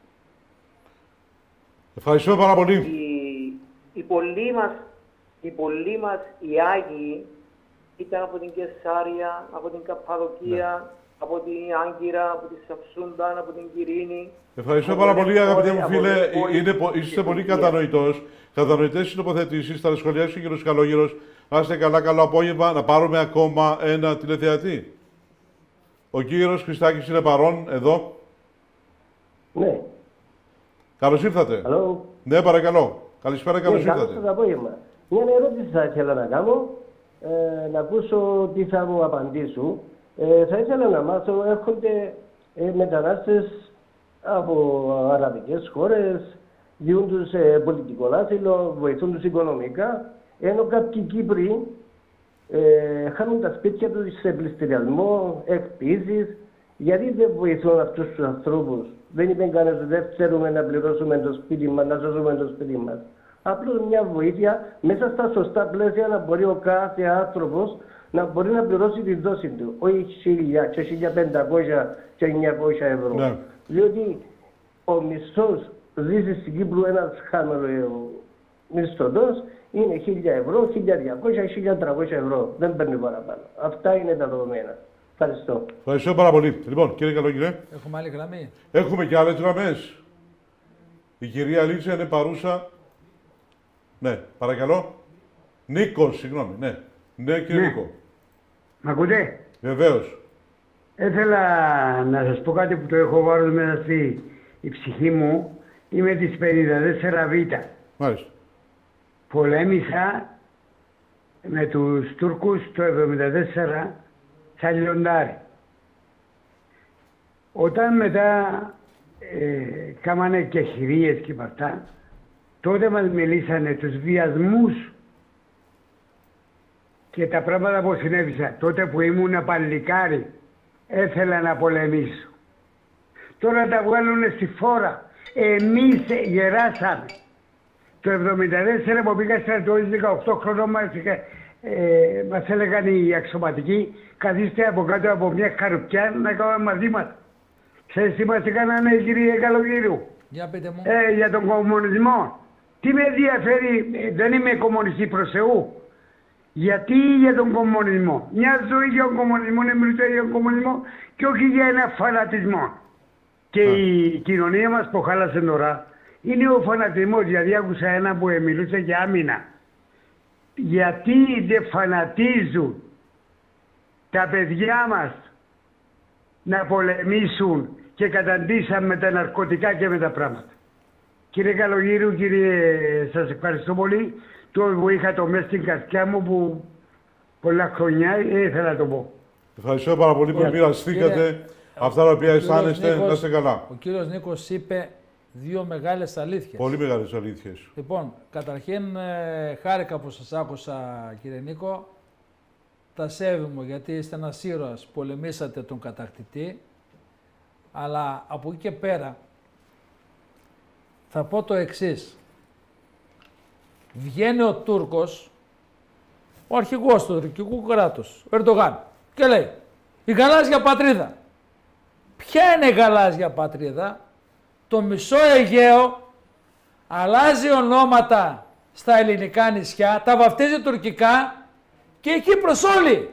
S1: Ευχαριστώ πάρα πολύ.
S10: Οι, οι πολλοί μας, οι πολλοί μας, οι Άγιοι, ήταν από την Κεσάρια, από την Καππαδοκία, ναι. από την Άγκυρα, από τη Σαψούντα, από την Κυρίνη.
S1: Ευχαριστώ πάρα πολύ, αγαπητέ μου φίλε. Είναι, είστε πολύ κατανοητός. Κατανοητές οι τοποθετήσεις. Θα σχολιάσει ο κύριος Καλόγυρος. Να είστε καλά, καλό απόγευμα. Να πάρουμε ακόμα ένα τηλεθεατή. Ο κύριος Χριστάκης είναι παρόν εδώ.
S11: Ναι.
S1: Καλώς ήρθατε.
S11: Hello.
S1: Ναι, παρακαλώ. Καλησπέρα, καλώς
S11: ναι,
S1: ήρθατε.
S11: Καλώς το απόγευμα. Μια ερώτηση θα ήθελα να κάνω. ε, να ακούσω τι θα μου απαντήσουν. Ε, θα ήθελα να μάθω, έρχονται ε, μετανάστες από αραβικές χώρες, διούν τους ε, πολιτικό άσυλο, βοηθούν τους οικονομικά, ενώ κάποιοι Κύπροι ε, χάνουν τα σπίτια τους σε πληστηριασμό, εκπίσεις. Γιατί δεν βοηθούν αυτούς τους ανθρώπους? Δεν είπε κανένας, δεν θέλουμε να πληρώσουμε το σπίτι μας, να σώσουμε το σπίτι μας. Απλώς μια βοήθεια μέσα στα σωστά πλαίσια να μπορεί ο κάθε άνθρωπος να μπορεί να πληρώσει τη δόση του. Όχι χίλια και χίλια πεντακόσια και εννιακόσια ευρώ. Ναι. Διότι ο μισθός ζήσει στην Κύπρο ένας χαμηλό μισθωτός είναι χίλια ευρώ, χίλια διακόσια, χίλια τριακόσια ευρώ. Δεν παίρνει παραπάνω. Αυτά είναι τα δεδομένα. Ευχαριστώ.
S1: Ευχαριστώ πάρα πολύ. Λοιπόν, κύριε Καλόγυρε.
S2: Έχουμε άλλη γραμμή.
S1: Έχουμε και άλλες γραμμές. Η κυρία Λίτσα είναι παρούσα. Ναι, παρακαλώ. Νίκος, συγγνώμη. Ναι, ναι κύριε ναι. Νίκο.
S12: Μ' ακούτε?
S1: Βεβαίως.
S12: Ήθελα να σας πω κάτι που το έχω βάρος μέσα στη η ψυχή μου. Είμαι της πενήντα τέσσερα Β.
S1: Μάλιστα.
S12: Πολέμησα με τους Τούρκους το εβδομήντα τέσσερα σαν λιοντάρι. Όταν μετά ε, κάμανε και χειρίες και αυτά, τότε μας μιλήσανε τους βιασμούς και τα πράγματα που συνέβησαν. Τότε που ήμουν παλικάρι, έθελα να πολεμήσω. Τώρα τα βγάλουν στη φόρα. Εμείς γεράσαμε. Το εβδομήντα τέσσερα που πήγα στρατό, δεκαοκτώ χρονών μας, ε, μας έλεγαν οι αξιωματικοί, καθίστε από κάτω από μια χαρουπιά να κάνουμε μαθήματα. Ξέρεις τι μας έκανανε, κύριε Καλογύρου?
S2: Για πείτε μου.
S12: Ε, για τον κομμουνισμό. Τι με ενδιαφέρει, δεν είμαι κομμουνιστή προς Θεού. Γιατί για τον κομμουνισμό? Μια ζωή για τον κομμουνισμό, είναι μιλούσα για τον κομμουνισμό και όχι για ένα φανατισμό. Και Α. η κοινωνία μας που χάλασε τώρα είναι ο φανατισμός. Δηλαδή άκουσα ένα που μιλούσε για άμυνα. Γιατί δεν φανατίζουν τα παιδιά μας να πολεμήσουν και καταντήσαν με τα ναρκωτικά και με τα πράγματα. Κύριε Καλογύρου, κύριε, σας ευχαριστώ πολύ. Το εγώ είχα το μέσα στην καρδιά μου που πολλά χρονιά ήθελα να το πω.
S1: Ευχαριστώ πάρα πολύ που μοιραστήκατε αυτά τα οποία αισθάνεστε. Να είστε καλά.
S2: Ο κύριος Νίκος είπε δύο μεγάλες αλήθειες.
S1: Πολύ μεγάλες αλήθειες.
S2: Λοιπόν, καταρχήν ε, χάρηκα που σας άκουσα, κύριε Νίκο. Τα σέβη μου, γιατί είστε ένας ήρωας, πολεμήσατε τον κατακτητή. Αλλά από εκεί και πέρα θα πω το εξής. Βγαίνει ο Τούρκος, ο αρχηγός του τουρκικού κράτους, ο Ερντογάν, και λέει η γαλάζια πατρίδα. Ποια είναι η γαλάζια πατρίδα? Το μισό Αιγαίο αλλάζει ονόματα στα ελληνικά νησιά, τα βαφτίζει τουρκικά και η Κύπρος όλη.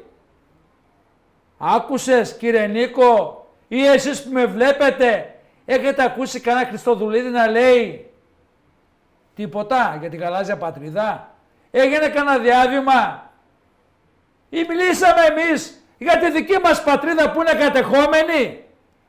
S2: Άκουσες, κύριε Νίκο, ή εσείς που με βλέπετε, έχετε ακούσει κανένα Χριστοδουλίδη να λέει τίποτα για τη γαλάζια πατρίδα? Έγινε κανένα διάβημα? Ή μιλήσαμε εμείς για τη δική μας πατρίδα που είναι κατεχόμενη?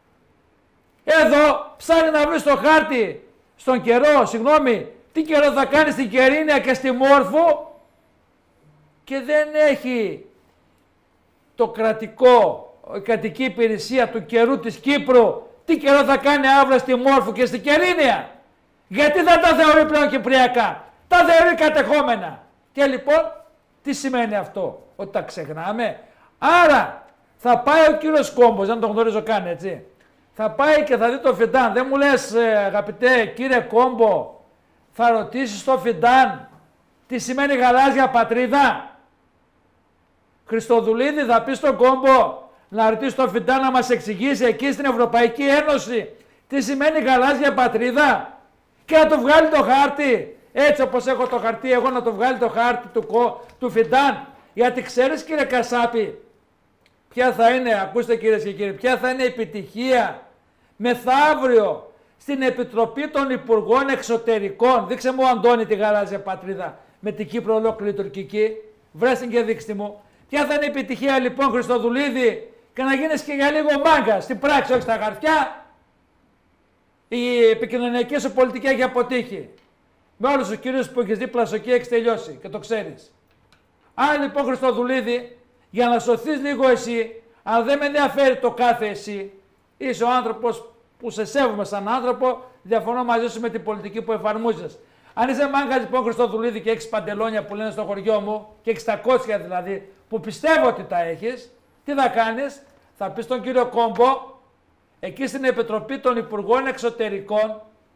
S2: Εδώ ψάχνει να βρει στο χάρτη, στον καιρό, συγγνώμη, τι καιρό θα κάνει στην Κερίνια και στη Μόρφο και δεν έχει το κρατικό, η κρατική υπηρεσία του καιρού της Κύπρου τι καιρό θα κάνει αύριο στη Μόρφο και στην Κερίνια. Γιατί δεν τα θεωρεί πλέον κυπριακά, τα θεωρεί κατεχόμενα. Και λοιπόν, τι σημαίνει αυτό? Ότι τα ξεχνάμε? Άρα, θα πάει ο κύριος Κόμπος, δεν τον γνωρίζω καν, έτσι. Θα πάει και θα δει το Φιντάν. Δεν μου λες, ε, αγαπητέ κύριε Κόμπο, θα ρωτήσεις το Φιντάν τι σημαίνει γαλάζια πατρίδα? Χριστοδουλίδη, θα πει στον Κόμπο να ρωτήσει το Φιντάν να μας εξηγήσει εκεί στην Ευρωπαϊκή Ένωση τι σημαίνει γαλάζια πατρίδα και να το βγάλει το χάρτη, έτσι όπως έχω το χαρτί εγώ, να το βγάλει το χάρτη του, του Φιντάν. Γιατί ξέρεις, κύριε Κασάπη, ποια θα είναι, ακούστε κυρίες και κύριοι, ποια θα είναι η επιτυχία μεθαύριο στην Επιτροπή των Υπουργών Εξωτερικών? Δείξε μου, Αντώνη, τη γαλάζια πατρίδα με την Κύπρο ολόκληρη τουρκική. Βρες την και δείξτε μου. Ποια θα είναι η επιτυχία λοιπόν, Χριστοδουλίδη, και να γίνεις και για λίγο μάγκα στην πράξη, όχι στα χαρτιά? Η επικοινωνιακή σου πολιτική έχει αποτύχει. Με όλους τους κυρίους που έχεις δίπλα σου εκεί έχεις τελειώσει και το ξέρεις. Άρα λοιπόν, Χριστοδουλίδη, για να σωθείς λίγο εσύ, αν δεν με ενδιαφέρει το κάθε εσύ, είσαι ο άνθρωπος που σε σέβομαι σαν άνθρωπο, διαφωνώ μαζί σου με την πολιτική που εφαρμόζεις. Αν είσαι μάγκα λοιπόν, Χριστοδουλίδη, και έχεις παντελόνια που λένε στο χωριό μου, και έχεις τα κότσια δηλαδή, που πιστεύω ότι τα έχεις, τι θα κάνεις? Θα πεις στον κύριο Κόμπο, εκεί στην Επιτροπή των Υπουργών Εξωτερικών,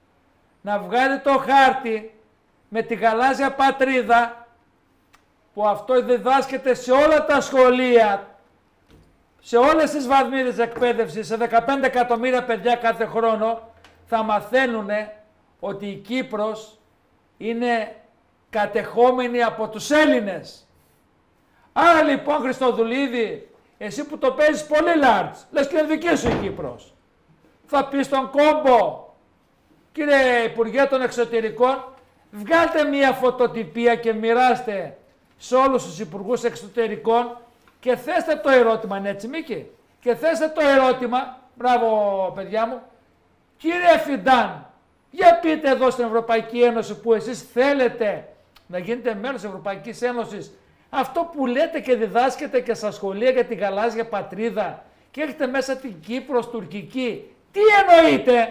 S2: να βγάλει το χάρτη με τη γαλάζια πατρίδα, που αυτό διδάσκεται σε όλα τα σχολεία, σε όλες τις βαθμίδες εκπαίδευσης, σε δεκαπέντε εκατομμύρια παιδιά κάθε χρόνο, θα μαθαίνουν ότι η Κύπρος είναι κατεχόμενη από τους Έλληνες. Άρα λοιπόν, Χριστοδουλίδη, εσύ που το παίζεις πολύ large, λες και είναι δική σου η Κύπρος, θα πεις στον Κόμπο, κύριε Υπουργέ των Εξωτερικών, βγάλτε μία φωτοτυπία και μοιράστε σε όλους τους Υπουργούς Εξωτερικών και θέστε το ερώτημα, είναι έτσι Μίκη, και θέστε το ερώτημα, μπράβο παιδιά μου, κύριε Φιντάν, για πείτε εδώ στην Ευρωπαϊκή Ένωση που εσείς θέλετε να γίνετε μέλος της Ευρωπαϊκής Ένωσης, αυτό που λέτε και διδάσκετε και στα σχολεία για την γαλάζια πατρίδα και έχετε μέσα την Κύπρος τουρκική, τι εννοείτε?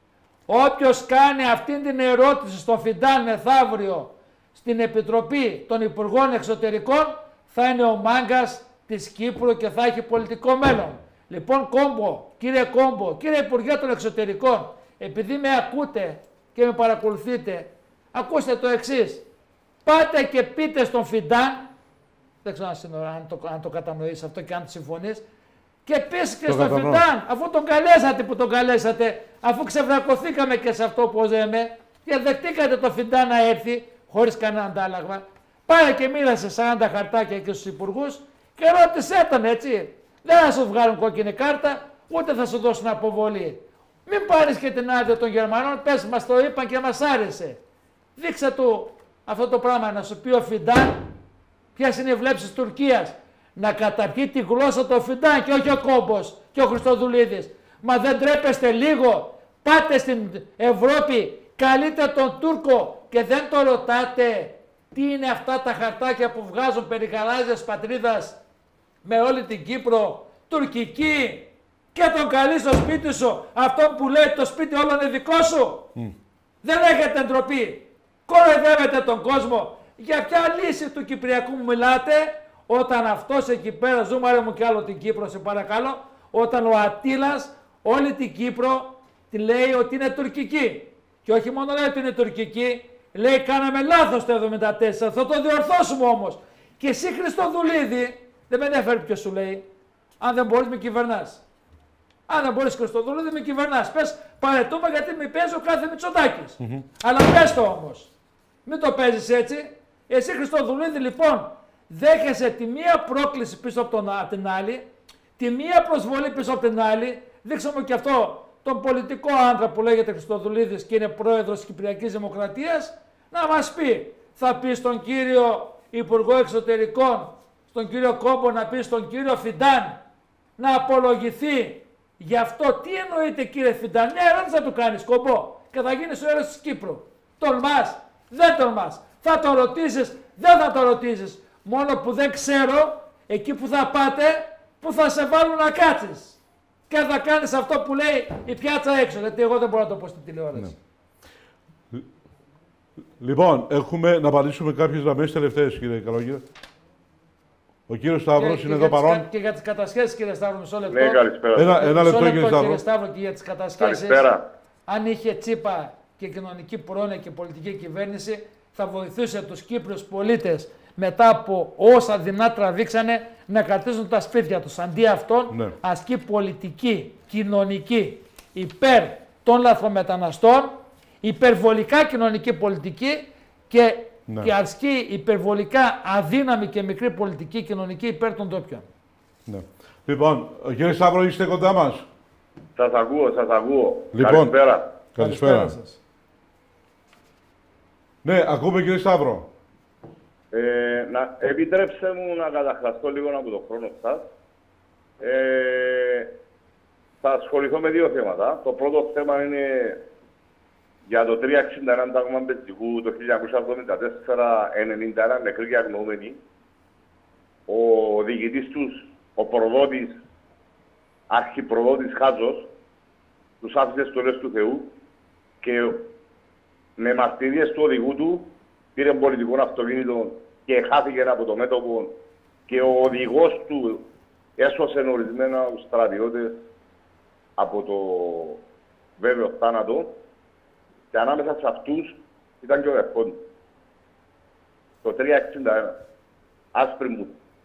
S2: Όποιος κάνει αυτήν την ερώτηση στο Φιντάν μεθαύριο στην Επιτροπή των Υπουργών Εξωτερικών θα είναι ο μάγκας της Κύπρου και θα έχει πολιτικό μέλλον. Λοιπόν, Κόμπο, κύριε Κόμπο, κύριε Υπουργέ των Εξωτερικών, επειδή με ακούτε και με παρακολουθείτε, ακούστε το εξής. Πάτε και πείτε στον Φιντάν, δεν ξέρω αν το, αν το κατανοείς αυτό και αν συμφωνείς, και πεις και στον Φιντάν, αφού τον καλέσατε που τον καλέσατε, αφού ξεβρακωθήκαμε και σε αυτό που λέμε, και δεχτήκατε το Φιντάν να έρθει χωρίς κανένα αντάλλαγμα, πάρε και μοίρασε σαράντα χαρτάκια και στους υπουργούς και ρώτησέ τον, έτσι. Δεν θα σου βγάλουν κόκκινη κάρτα, ούτε θα σου δώσουν αποβολή. Μην πάρεις και την άδεια των Γερμανών, πες μας το είπαν και μας άρεσε. Δείξε του αυτό το πράγμα, να σου πει ο Φιντάν ποιες είναι οι βλέψεις της Τουρκίας. Να καταρχεί τη γλώσσα του Φιντάν και όχι ο Κόμπος και ο Χριστοδουλίδης. Μα δεν τρέπεστε λίγο? Πάτε στην Ευρώπη, καλείτε τον Τούρκο και δεν το ρωτάτε τι είναι αυτά τα χαρτάκια που βγάζουν περί γαλάζιας πατρίδας με όλη την Κύπρο, τουρκική, και τον καλεί στο σπίτι σου, αυτό που λέει το σπίτι όλο είναι δικό σου. Mm. Δεν έχετε ντροπή. Κοροϊδεύετε τον κόσμο. Για ποια λύση του Κυπριακού μου μιλάτε, όταν αυτός εκεί πέρα, ζούμαρε μου κι άλλο την Κύπρο σε παρακαλώ, όταν ο Αττήλας όλη την Κύπρο τη λέει ότι είναι τουρκική. Και όχι μόνο λέει ότι είναι τουρκική, λέει κάναμε λάθος το εβδομήντα τέσσερα, θα το διορθώσουμε όμως. Και εσύ Χριστοδουλίδη, δεν με ενδιαφέρει ποιος σου λέει, αν δεν μπορείς με κυβερνάς. Αν δεν μπορείς Χριστοδουλίδη με κυβερνάς. Πες παρετούμε γιατί με παίζει ο κάθε Μητσοτάκης. Mm-hmm. Αλλά πες το όμως. Μην το παίζεις έτσι. Εσύ Χριστοδουλίδη λοιπόν δέχεσαι τη μία πρόκληση πίσω από τον, την άλλη, τη μία προσβολή πίσω από την άλλη. Δείξαμε μου και αυτό τον πολιτικό άντρα που λέγεται Χριστοδουλίδης και είναι πρόεδρος της Κυπριακής Δημοκρατίας, να μας πει, θα πει στον κύριο Υπουργό Εξωτερικών, στον κύριο Κόμπο, να πει στον κύριο Φιντάν να απολογηθεί γι' αυτό. Τι εννοείται κύριε Φιντάν? Μια ερώτηση θα του κάνεις, Κόμπο, και θα γίνεις ο έρωτας της Κύπρου. Τολμάς? Δεν τολμάς. Θα το ρωτήσεις? Δεν θα το ρωτήσεις. Μόνο που δεν ξέρω εκεί που θα πάτε, που θα σε βάλουν να κάτσεις. Και θα κάνεις αυτό που λέει η πιάτσα έξω, γιατί εγώ δεν μπορώ να το πω στην τηλεόραση.
S1: Ναι. Λοιπόν, έχουμε να απαντήσουμε κάποιες γραμμές τελευταίες, κύριε Καλόγυρα. Ο κύριος Σταύρος είναι εδώ παρόν.
S2: Και για τις κατασχέσεις, κύριε Σταύρο, μισό λεπτό.
S3: Ναι, καλησπέρα.
S1: Ένα, ένα λεπτό, κύριε Σταύρο.
S2: Κύριε Σταύρο, και για τις κατασχέσεις.
S3: Καλησπέρα.
S2: Αν είχε Τσίπα και κοινωνική πρόνοια και πολιτική κυβέρνηση, θα βοηθούσε τους Κύπριους πολίτες μετά από όσα δεινά τραβήξανε να κρατήσουν τα σπίτια τους. Αντί αυτών, ναι, ασκεί πολιτική, κοινωνική υπέρ των λαθρομεταναστών, υπερβολικά κοινωνική πολιτική και, ναι, και ασκεί υπερβολικά αδύναμη και μικρή πολιτική κοινωνική υπέρ των ντόπιων.
S1: Ναι. Λοιπόν, κύριε Σταύρο, είστε κοντά μας?
S3: Σας ακούω, σας ακούω.
S1: Λοιπόν,
S3: καλησπέρα.
S1: Καλησπέρα. Καλησπέρα σας. Ναι, ακούμε κύριε Σταύρο.
S3: Ε, να, επιτρέψτε μου να καταχραστώ λίγο από τον χρόνο σας. Ε, θα ασχοληθώ με δύο θέματα. Το πρώτο θέμα είναι για το τριακόσια εξήντα ένα τάγμα Μπετζικού το χίλια εννιακόσια εβδομήντα τέσσερα ενενήντα ένα νεκροί και αγνοούμενοι.
S13: ο διοικητής τους, ο προδότης, αρχιπροδότης Χάτζος, τους άφησε στολές του Θεού και με μαρτυρίες του οδηγού του πήρε πολιτικό αυτοκίνητο και χάθηκε από το μέτωπο και ο οδηγός του έσωσε ορισμένους στρατιώτες από το βέβαιο θάνατο και ανάμεσα σε αυτούς ήταν και ο δεχτών του. Το τριακόσια εξήντα ένα. Άσπρη μου.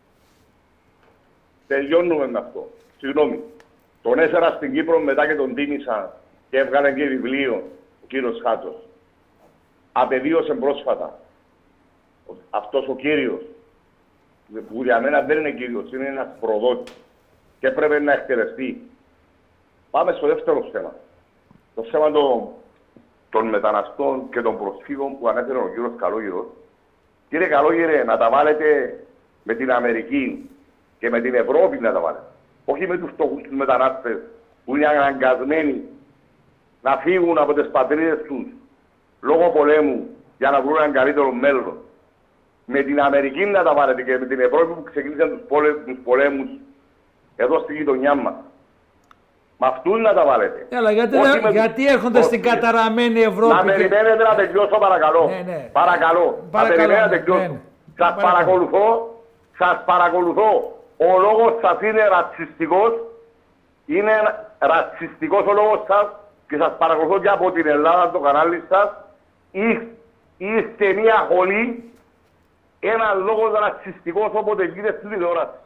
S13: Τελειώνουμε με αυτό. Συγγνώμη. Τον έσερα στην Κύπρο μετά και τον τίμησα και έβγαλε και βιβλίο ο κύριος Χάτσος. Απεβίωσε πρόσφατα. Αυτός ο κύριος, που για μένα δεν είναι κύριος, είναι ένας προδότης και έπρεπε να εκτελεστεί. Πάμε στο δεύτερο θέμα. Το θέμα των, των μεταναστών και των προσφύγων που ανέφερε ο κύριος Καλόγυρος. Κύριε Καλόγυρε, να τα βάλετε με την Αμερική και με την Ευρώπη να τα βάλετε. Όχι με τους φτωχούς τους μετανάστες που είναι αναγκασμένοι να φύγουν από τις πατρίδες τους λόγω πολέμου για να βρουν έναν καλύτερο μέλλον. Με την Αμερική να τα βάλετε και με την Ευρώπη που ξεκίνησαν τους, πόλε, τους πολέμους εδώ στη γειτονιά μας. Με αυτούς να τα βάλετε.
S2: Έλα, γιατί, με... γιατί έρχονται στην καταραμένη Ευρώπη.
S13: Να περιμένετε και... να τελειώσω παρακαλώ. Ναι, ναι. Παρακαλώ. παρακαλώ. Να περιμένετε να τελειώσω. Ναι, ναι. Σας παρακαλώ. παρακολουθώ. Σας παρακολουθώ. Ο λόγος σας είναι ρατσιστικός. Είναι ρατσιστικός ο λόγος σας. Και σας παρακολουθώ και από την Ελλάδα, το κανάλι σας. Είστε μια χολή. Ένα λόγος ρατσιστικός όποτε γίνεται στην τηλεόραση.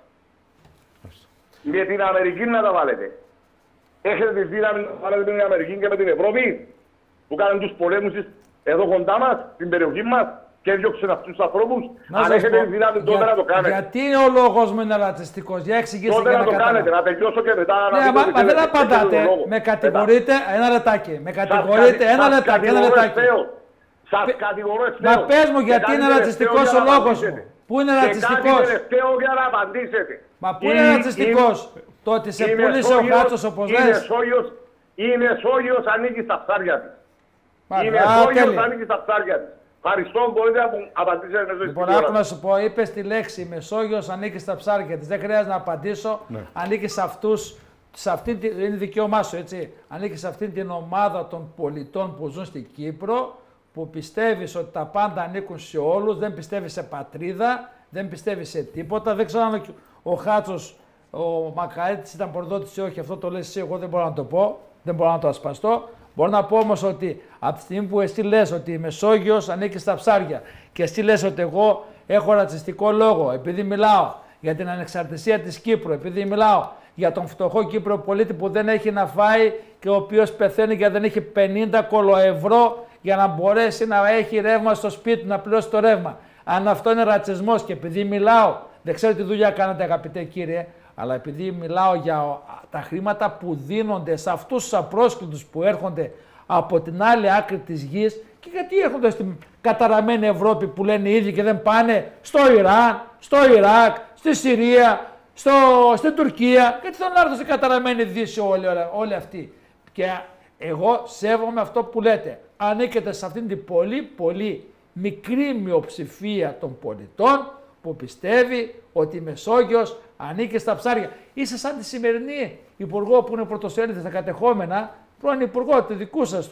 S13: Με την Αμερική να τα βάλετε. Έχετε τη δύναμη να βάλετε με την Αμερική και με την Ευρώπη που κάνουν τους πολέμους εδώ κοντά μας, στην περιοχή μας και έδιωξαν αυτούς τους ανθρώπους. Αν έχετε τη δύναμη τότε να το κάνετε.
S2: Γιατί ο λόγος μου είναι ρατσιστικός, για εξηγήστε
S13: τότε
S2: και
S13: να το κάνετε, να τελειώσω και μετά
S2: ναι, να μα, μα δεν απαντάτε. Με κατηγορείτε, ένα λεπτάκι. Με κατηγορείτε, ένα λεπτάκι. Ένα λεπτάκι.
S13: Σας κατηγορώ ευθέως.
S2: Μα πες μου γιατί είναι ρατσιστικός ο λόγος μου. Πού είναι ρατσιστικός.
S13: Για να απαντήσετε.
S2: Μα πού είναι ρατσιστικός. Το ότι σε πούλησε ο Χάτσος όπως λες.
S13: Είναι σόγιος, ανήκει στα ψάρια της. Είναι σόγιος, ανήκει στα ψάρια της. Ευχαριστώ, μπορείτε να μου απαντήσετε μέσα
S2: στην ώρα. Λοιπόν, να σου πω, είπες τη λέξη Μεσόγειος ανήκει στα ψάρια της. Δεν χρειάζεται να απαντήσω. Ναι. Ανήκει σε αυτούς, σε αυτή, είναι δικαίωμά σου, έτσι. Ανήκει σε αυτήν την ομάδα των πολιτών που ζουν στην Κύπρο, που πιστεύεις ότι τα πάντα ανήκουν σε όλους, δεν πιστεύεις σε πατρίδα, δεν πιστεύεις σε τίποτα. Δεν ξέρω αν ο Χάτσος, ο Μακαρίτης ήταν προδότης ή όχι, αυτό το λες εσύ, εγώ δεν μπορώ να το πω, δεν μπορώ να το ασπαστώ. Μπορώ να πω όμως ότι από τη στιγμή που εσύ λες ότι η Μεσόγειος ανήκει στα ψάρια και εσύ λες ότι εγώ έχω ρατσιστικό λόγο επειδή μιλάω για την ανεξαρτησία της Κύπρου, επειδή μιλάω για τον φτωχό Κύπρο πολίτη που δεν έχει να φάει και ο οποίος πεθαίνει γιατί δεν έχει πενήντα κολοευρώ για να μπορέσει να έχει ρεύμα στο σπίτι, να πληρώσει το ρεύμα. Αν αυτό είναι ρατσισμός και επειδή μιλάω, δεν ξέρω τι δουλειά κάνετε αγαπητέ κύριε, αλλά επειδή μιλάω για τα χρήματα που δίνονται σε αυτούς τους απρόσκλητους που έρχονται από την άλλη άκρη της γης και γιατί έρχονται στην καταραμένη Ευρώπη που λένε οι ίδιοι και δεν πάνε στο Ιράν, στο Ιράκ, στη Συρία, στο, στην Τουρκία, γιατί θέλουν να έρθουν στην καταραμένη Δύση όλοι, όλοι αυτοί. Και εγώ σέβομαι αυτό που λέτε. Ανήκετε σε αυτήν την πολύ πολύ μικρή μειοψηφία των πολιτών που πιστεύει ότι η Μεσόγειος ανήκει στα ψάρια. Είσαι σαν τη σημερινή υπουργό που είναι πρωτοσέλιδη στα κατεχόμενα, πρώην υπουργό του δικού σας,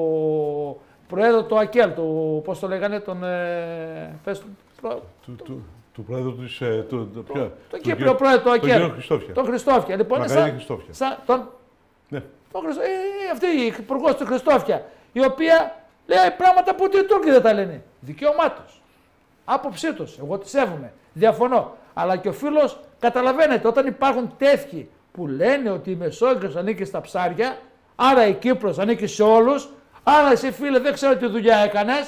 S2: του προέδρου του ΑΚΕΛ, του, πώς το λέγανε, τον... Ε, πες, προ...
S1: του, του, του πρόεδρου της... Ε, του, του, ποιο,
S2: τον Κύπριο πρόεδρο του ΑΚΕΛ.
S1: Τον Χριστόφια.
S2: Τον Χριστόφια. Λοιπόν, είναι σαν,
S1: Χριστόφια.
S2: Σαν, τον,
S1: ναι.
S2: τον Χριστό, ε, αυτή η υπουργός του Χριστόφια, η οποία λέει πράγματα που ούτε οι Τούρκοι δεν τα λένε. Δικαίωμά τους. Άποψή τους. Εγώ τη σέβομαι. Διαφωνώ. Αλλά και ο φίλος, καταλαβαίνετε, όταν υπάρχουν τέτοιοι που λένε ότι η Μεσόγειος ανήκει στα ψάρια, άρα η Κύπρος ανήκει σε όλους, άρα εσύ φίλε δεν ξέρω τι δουλειά έκανες,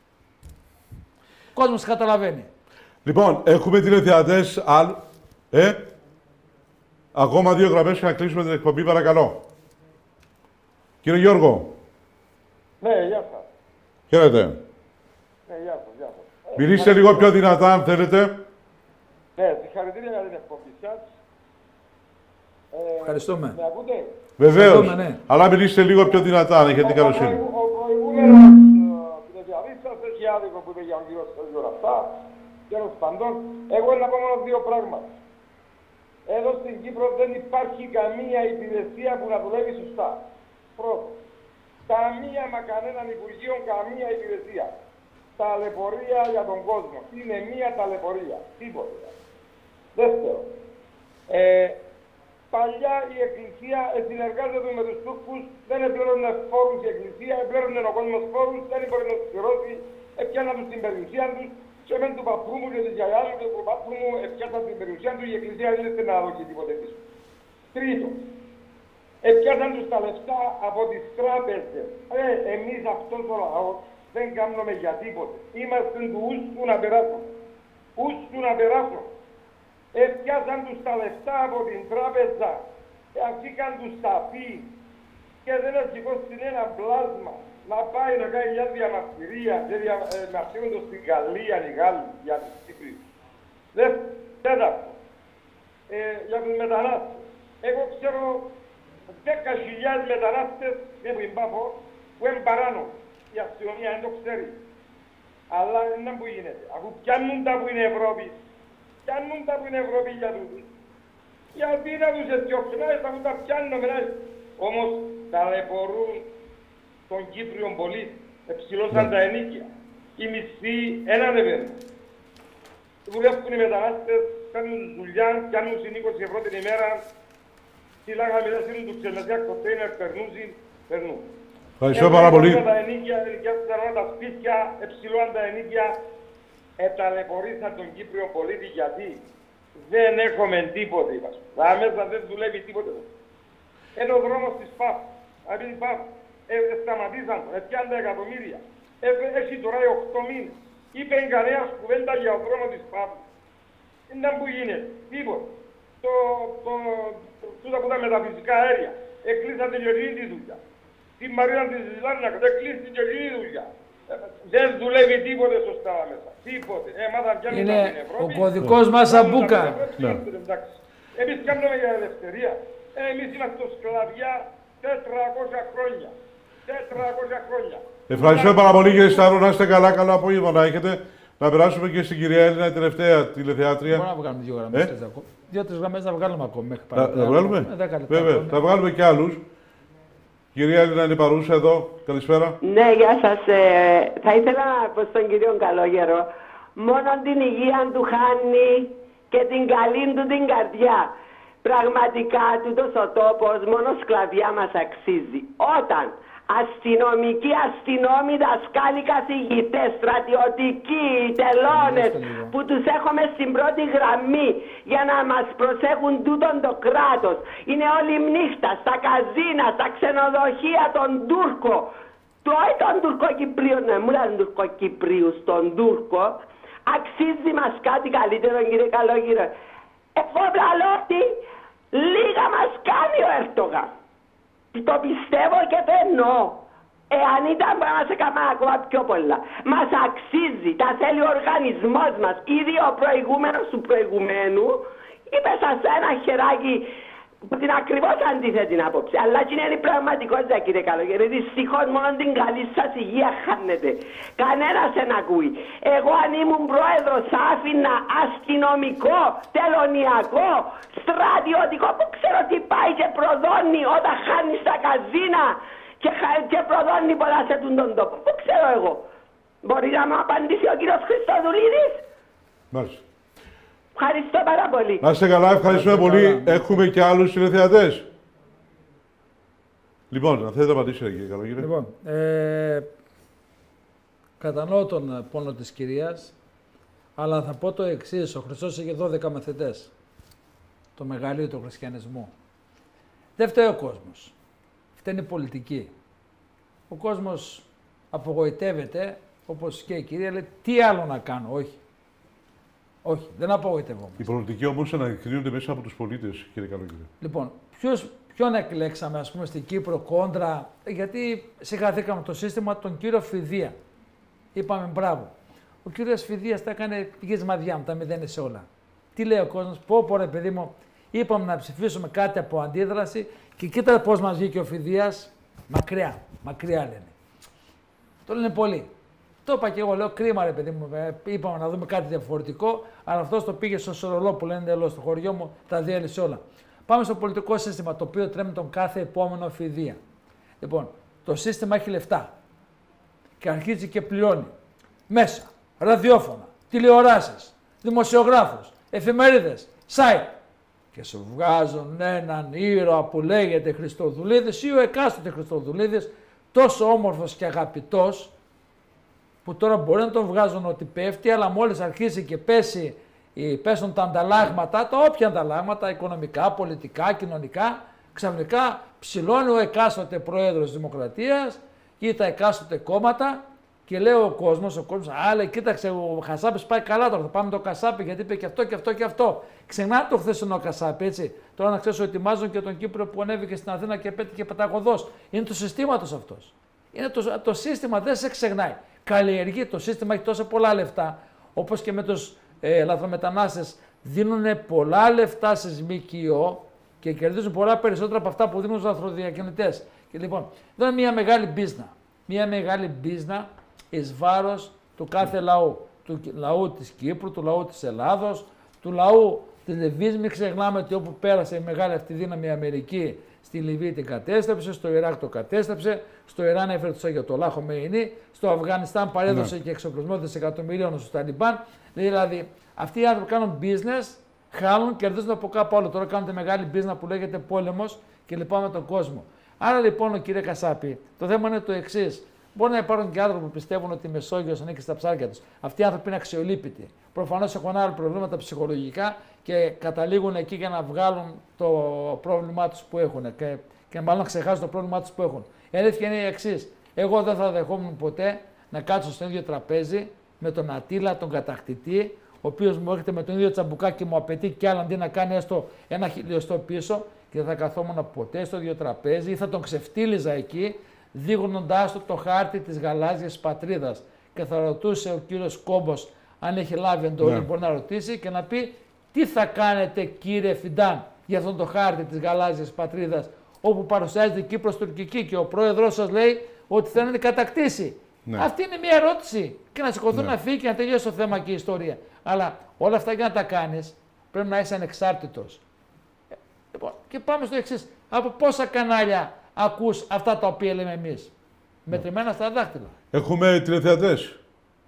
S2: ο κόσμος καταλαβαίνει.
S1: Λοιπόν, έχουμε τηλεθεατές, άλλ... ε, ακόμα δύο γραμμές για να κλείσουμε την εκπομπή, παρακαλώ. Κύριε Γιώργο.
S14: Ναι, γεια σας.
S1: Χαίρετε.
S14: Ναι, γεια σας, γεια σας.
S1: Μιλήστε λίγο πιο δυνατά, αν θέλετε.
S14: Ναι, συγχαρητήρια για την εκπομπή σας.
S2: Ευχαριστούμε.
S14: Με ακούτε?
S1: Βεβαίως. Ναι. Αλλά μιλήστε λίγο πιο δυνατά, αν έχετε καλοσύνη.
S14: Ο προηγούμενος που δεν διαβήσα, έχει άδικο που είπε για τον κύριο Στέλιο αυτά. Τέλος πάντων, εγώ να πω μόνο δύο πράγματα. Εδώ στην Κύπρο δεν υπάρχει καμία υπηρεσία που να δουλεύει σωστά. Πρώτο. Καμία μα κανέναν Υπουργείο, καμία υπηρεσία. Ταλαιπωρία για τον κόσμο. Είναι μία ταλαιπωρία. Τίποτε. Δεύτερο. Ε, παλιά η Εκκλησία συνεργάζεται με τους Τούρκους, δεν επλήρωνε φόρους η Εκκλησία, επλήρωνε ο κόσμος φόρους, δεν μπορεί να τους πληρώσει, έπιαναν τους την περιουσία τους, και με του παππού μου και της γιαγιάς μου και του παππού μου έπιασαν την περιουσία του, η Εκκλησία δεν είναι να δώσει τίποτε πίσω. Τρίτο. Έπιασαν τους τα λεφτά από τις τράπεζες. Ε, εμείς αυτός ο λαός δεν κάνουμε για τίποτε. Είμαστε του ούστου να περάσουν. Ούστου να περάσουν. Έπιασαν τους τα λεφτά από την τράπεζα. Αφήκαν τους ταπεί. Και δεν σηκώσει ένα πλάσμα να πάει να κάνει μια διαμαρτυρία και δια, ε, μαρτύρονται στην Γαλλία, οι Γάλλοι, για τους Κύπριους. Δε, τέταρτο. Ε, για τους μετανάστες. Εγώ ξέρω δέκα χιλιάδες μετανάστες, δεν που πάω, που είναι παράνομοι. Η αστυνομία δεν το ξέρει. Αλλά δεν που γίνεται. Αφού πιάνουν τα που είναι Ευρώπη, πιάνουν τα που είναι Ευρώπη για τούτους. Γιατί να τους εδιώξουν, αφού τα πιάνουμε. Όμως ταλαιπωρούν των Κύπριων πολίτη. Εψηλώσαν τα ενίκια. Οι μισθοί έναν επένδυ. Δουλεύουν οι μετανάστες, κάνουν δουλειά, κάνουν στην είκοσι ευρώ την ημέρα. Σιλάγα μετά στείλουν τους ξεναζιά κοντέινερ, περνούζουν, περνούν.
S1: Ευχαριστώ πάρα πολύ.
S14: Τα ενίκια, τα σπίτια, εψηλώναν τα ενίκια, εταλαιπωρήσαν τον Κύπριο πολίτη γιατί δεν έχουμε τίποτε, είπαμε. Τα μέσα δεν δουλεύει τίποτε. Είναι ο δρόμος της ΠΑΠ. Δηλαδή η ΠΑΠ ε, σταματήσαν, έπιαν τα εκατομμύρια. Ε, έχει τώρα οκτώ μήνες. Είπε κανένα κουβέντα για ο δρόμο της ΠΑΠ. Είναι που γίνεται. Τίποτε. Το, το, το, τούτα που τα μεταφυσικά αέρια. Εκλείσαν την γεωργική τη δουλειά. Την Μαρίνα της Λάρνακας, εκλείσει την γεωργική δουλειά. Ε, δεν δουλεύει τίποτε σωστά μέσα. Τίποτε. Ε, μάθαν πιάνουν
S2: είναι
S14: την Ευρώπη.
S2: ο κωδικός μας αμπούκα.
S14: Εμείς κάνουμε για ελευθερία. Ε, εμείς είμαστε σκλαβιά τετρακόσια χρόνια. τετρακόσια χρόνια.
S1: Ευχαριστώ πάρα πολύ κύριε Σταύρο. Να είστε καλά, καλό απόγευμα να έχετε. Να περάσουμε και στην κυρία Έλληνα, η τελευταία τηλεθεάτρια.
S2: Μπορούμε να βγάλουμε δύο γραμμές. Ε? Δύο-τρεις γραμμές να βγάλουμε ακόμη μέχρι
S1: παρά. Θα βγάλουμε.
S2: Ε,
S1: Βέβαια, θα βγάλουμε και άλλους. Κυρία Έλληνα είναι παρούσα εδώ. Καλησπέρα.
S15: Ναι, γεια σας. Ε, θα ήθελα να πω στον κύριο Καλόγερο, μόνο την υγεία του χάνει και την καλή του την καρδιά. Πραγματικά τούτος ο τόπος μόνο σκλαβιά μας αξίζει. Όταν αστυνομικοί, αστυνόμοι, δασκάλοι, καθηγητές, στρατιωτικοί, τελώνες που τους έχουμε στην πρώτη γραμμή για να μας προσέχουν τούτον το κράτος. Είναι όλη νύχτα στα καζίνα, στα ξενοδοχεία των Τούρκο. Το όχι των Τουρκοκυπρίων, ναι, μου λένε Τουρκοκυπρίου, στον Τούρκο. Αξίζει μας κάτι καλύτερο, κύριε Καλόγυρο. Εφοβραλώ ότι λίγα μας κάνει ο Ερτογά. Το πιστεύω και το εννοώ. Εάν ήταν που μας έκανα ακόμα πιο πολλά. Μας αξίζει, τα θέλει ο οργανισμός μας. Ήδη ο προηγούμενος του προηγουμένου είπε σας ένα χεράκι που την ακριβώς αντίθετη άποψη. Αλλά και είναι η πραγματικότητα, κύριε Καλογέρη. Δυστυχώς μόνο την καλή σας υγεία χάνεται. Κανένας δεν ακούει. Εγώ αν ήμουν πρόεδρος θα άφηνα αστυνομικό, τελωνιακό, στρατιωτικό που ξέρω τι πάει και προδώνει όταν χάνει στα καζίνα και, και προδώνει πολλά σε τον τόπο. Πού ξέρω εγώ. Μπορεί να μου απαντήσει ο κύριος Χριστοδουλίδης.
S1: Μάλιστα.
S15: Ευχαριστώ πάρα πολύ.
S1: Να είστε καλά, ευχαριστούμε πολύ. Έχουμε και άλλους τηλεθεατές. Λοιπόν, να θέλετε να απαντήσετε, κύριε Καλογύρε.
S2: Λοιπόν, ε, κατανοώ τον πόνο της κυρίας, αλλά θα πω το εξής. Ο Χριστός είχε δώδεκα μαθητές. Το μεγαλείο του χριστιανισμού. Δεν φταίει ο κόσμος. Φταίνει η πολιτική. Ο κόσμος απογοητεύεται, όπως και η κυρία λέει, τι άλλο να κάνω, όχι. Όχι, δεν απογοητευόμαστε.
S1: Οι πολιτικοί όμως ανακρίνονται μέσα από τους πολίτες, κύριε Καλογύρε.
S2: Λοιπόν, ποιος, ποιον εκλέξαμε, ας πούμε, στην Κύπρο κόντρα, γιατί συγχαθήκαμε το σύστημα, τον κύριο Φιδία. Είπαμε μπράβο. Ο κύριος Φιδίας τα έκανε πηγές μαδιά μου, τα μηδένισε όλα. Τι λέει ο κόσμος, πω πω ρε παιδί μου, είπαμε να ψηφίσουμε κάτι από αντίδραση και κοίτα πώς μας βγήκε ο Φιδίας, μακριά, μακριά λένε. Το λένε πολλοί. Το είπα και εγώ, λέω κρίμα ρε παιδί μου. Είπαμε να δούμε κάτι διαφορετικό, αλλά αυτό το πήγε στο Σορολό που λένε εντελώς στο χωριό μου, τα διέλυσε όλα. Πάμε στο πολιτικό σύστημα, το οποίο τρέμει τον κάθε επόμενο φιδεία. Λοιπόν, το σύστημα έχει λεφτά και αρχίζει και πληρώνει μέσα, ραδιόφωνα, τηλεοράσεις, δημοσιογράφους, εφημερίδες, site. Και σου βγάζουν έναν ήρωα που λέγεται Χριστοδουλίδης ή ο εκάστοτε Χριστοδουλίδης, τόσο όμορφος και αγαπητός, που τώρα μπορεί να τον βγάζουν ότι πέφτει, αλλά μόλις αρχίσει και πέσει, πέσουν τα ανταλλάγματα, τα όποια ανταλλάγματα, οικονομικά, πολιτικά, κοινωνικά, ξαφνικά ψηλώνει ο εκάστοτε πρόεδρος της Δημοκρατίας ή τα εκάστοτε κόμματα και λέει ο κόσμος, ο κόσμος, α, λέει, κοίταξε, ο Κασάπης πάει καλά τώρα, θα πάμε το Κασάπη γιατί είπε και αυτό και αυτό και αυτό. Ξεχνά το χθεσινό Κασάπη, έτσι. Τώρα να ξέρεις ότι ετοιμάζουν και τον Κύπρο που ανέβηκε στην Αθήνα και πέτυχε παταγωδός. Είναι του συστήματος αυτός. Είναι το, το σύστημα, δεν σε ξεχνάει. Καλλιεργεί, το σύστημα έχει τόσα πολλά λεφτά, όπως και με τους ε, λαθρομετανάστες δίνουν πολλά λεφτά στις ΜΚΟ και κερδίζουν πολλά περισσότερα από αυτά που δίνουν στους λαθροδιακινητές. Και λοιπόν, εδώ είναι μια μεγάλη μπίζνα. Μια μεγάλη μπίζνα εις βάρος του κάθε λαού. Του λαού της Κύπρου, του λαού της Ελλάδος, του λαού της Λιβύης. Μην ξεχνάμε ότι όπου πέρασε η μεγάλη αυτή δύναμη η Αμερική, στη Λιβύη την κατέστρεψε, στο Ιράκ το κατέστρεψε, στο Ιράν έφερε τους Αγιατολάχ Χομεϊνί, στο Αφγανιστάν παρέδωσε ναι. και εξοπλισμό δισεκατομμυρίων στους Ταλιμπάν. Δηλαδή, αυτοί οι άνθρωποι κάνουν business, χάλουν, κερδίζουν από κάπου άλλο. Τώρα κάνουν τη μεγάλη business που λέγεται πόλεμος και λυπάμαι τον κόσμο. Άρα λοιπόν, κύριε Κασάπη, το θέμα είναι το εξής. Μπορεί να υπάρχουν και άνθρωποι που πιστεύουν ότι η Μεσόγειος ανήκει στα ψάρια τους. Αυτοί οι άνθρωποι είναι αξιολύπητοι. Προφανώς έχουν άλλα προβλήματα ψυχολογικά και καταλήγουν εκεί για να βγάλουν το πρόβλημά τους που έχουν και, και μάλλον να ξεχάσουν το πρόβλημά τους που έχουν. Η αλήθεια είναι η εξής. Εγώ δεν θα δεχόμουν ποτέ να κάτσω στο ίδιο τραπέζι με τον Ατήλα, τον κατακτητή, ο οποίος μου έρχεται με τον ίδιο τσαμπουκάκι και μου απαιτεί κι άλλο αντί να κάνει έστω ένα χιλιοστό πίσω και δεν θα καθόμουν ποτέ στο ίδιο τραπέζι ή θα τον ξεφτύλιζα εκεί, δείχνοντάς του το χάρτη της γαλάζιας πατρίδας. Και θα ρωτούσε ο κύριος Κόμπος, αν έχει λάβει εντολή, ναι. μπορεί να ρωτήσει και να πει τι θα κάνετε κύριε Φιντάν για αυτόν το χάρτη της γαλάζιας πατρίδας, όπου παρουσιάζεται η Κύπρος τουρκική και ο πρόεδρος σας λέει ότι θέλει να την κατακτήσει. Ναι. Αυτή είναι μια ερώτηση. Και να σηκωθούν ναι. να φύγει και να τελειώσει το θέμα και η ιστορία. Αλλά όλα αυτά για να τα κάνεις πρέπει να είσαι ανεξάρτητος. Λοιπόν, και πάμε στο εξής. Από πόσα κανάλια ακούς αυτά τα οποία λέμε εμείς. Ναι. Μετρημένα στα δάχτυλα.
S1: Έχουμε τηλεθεατές.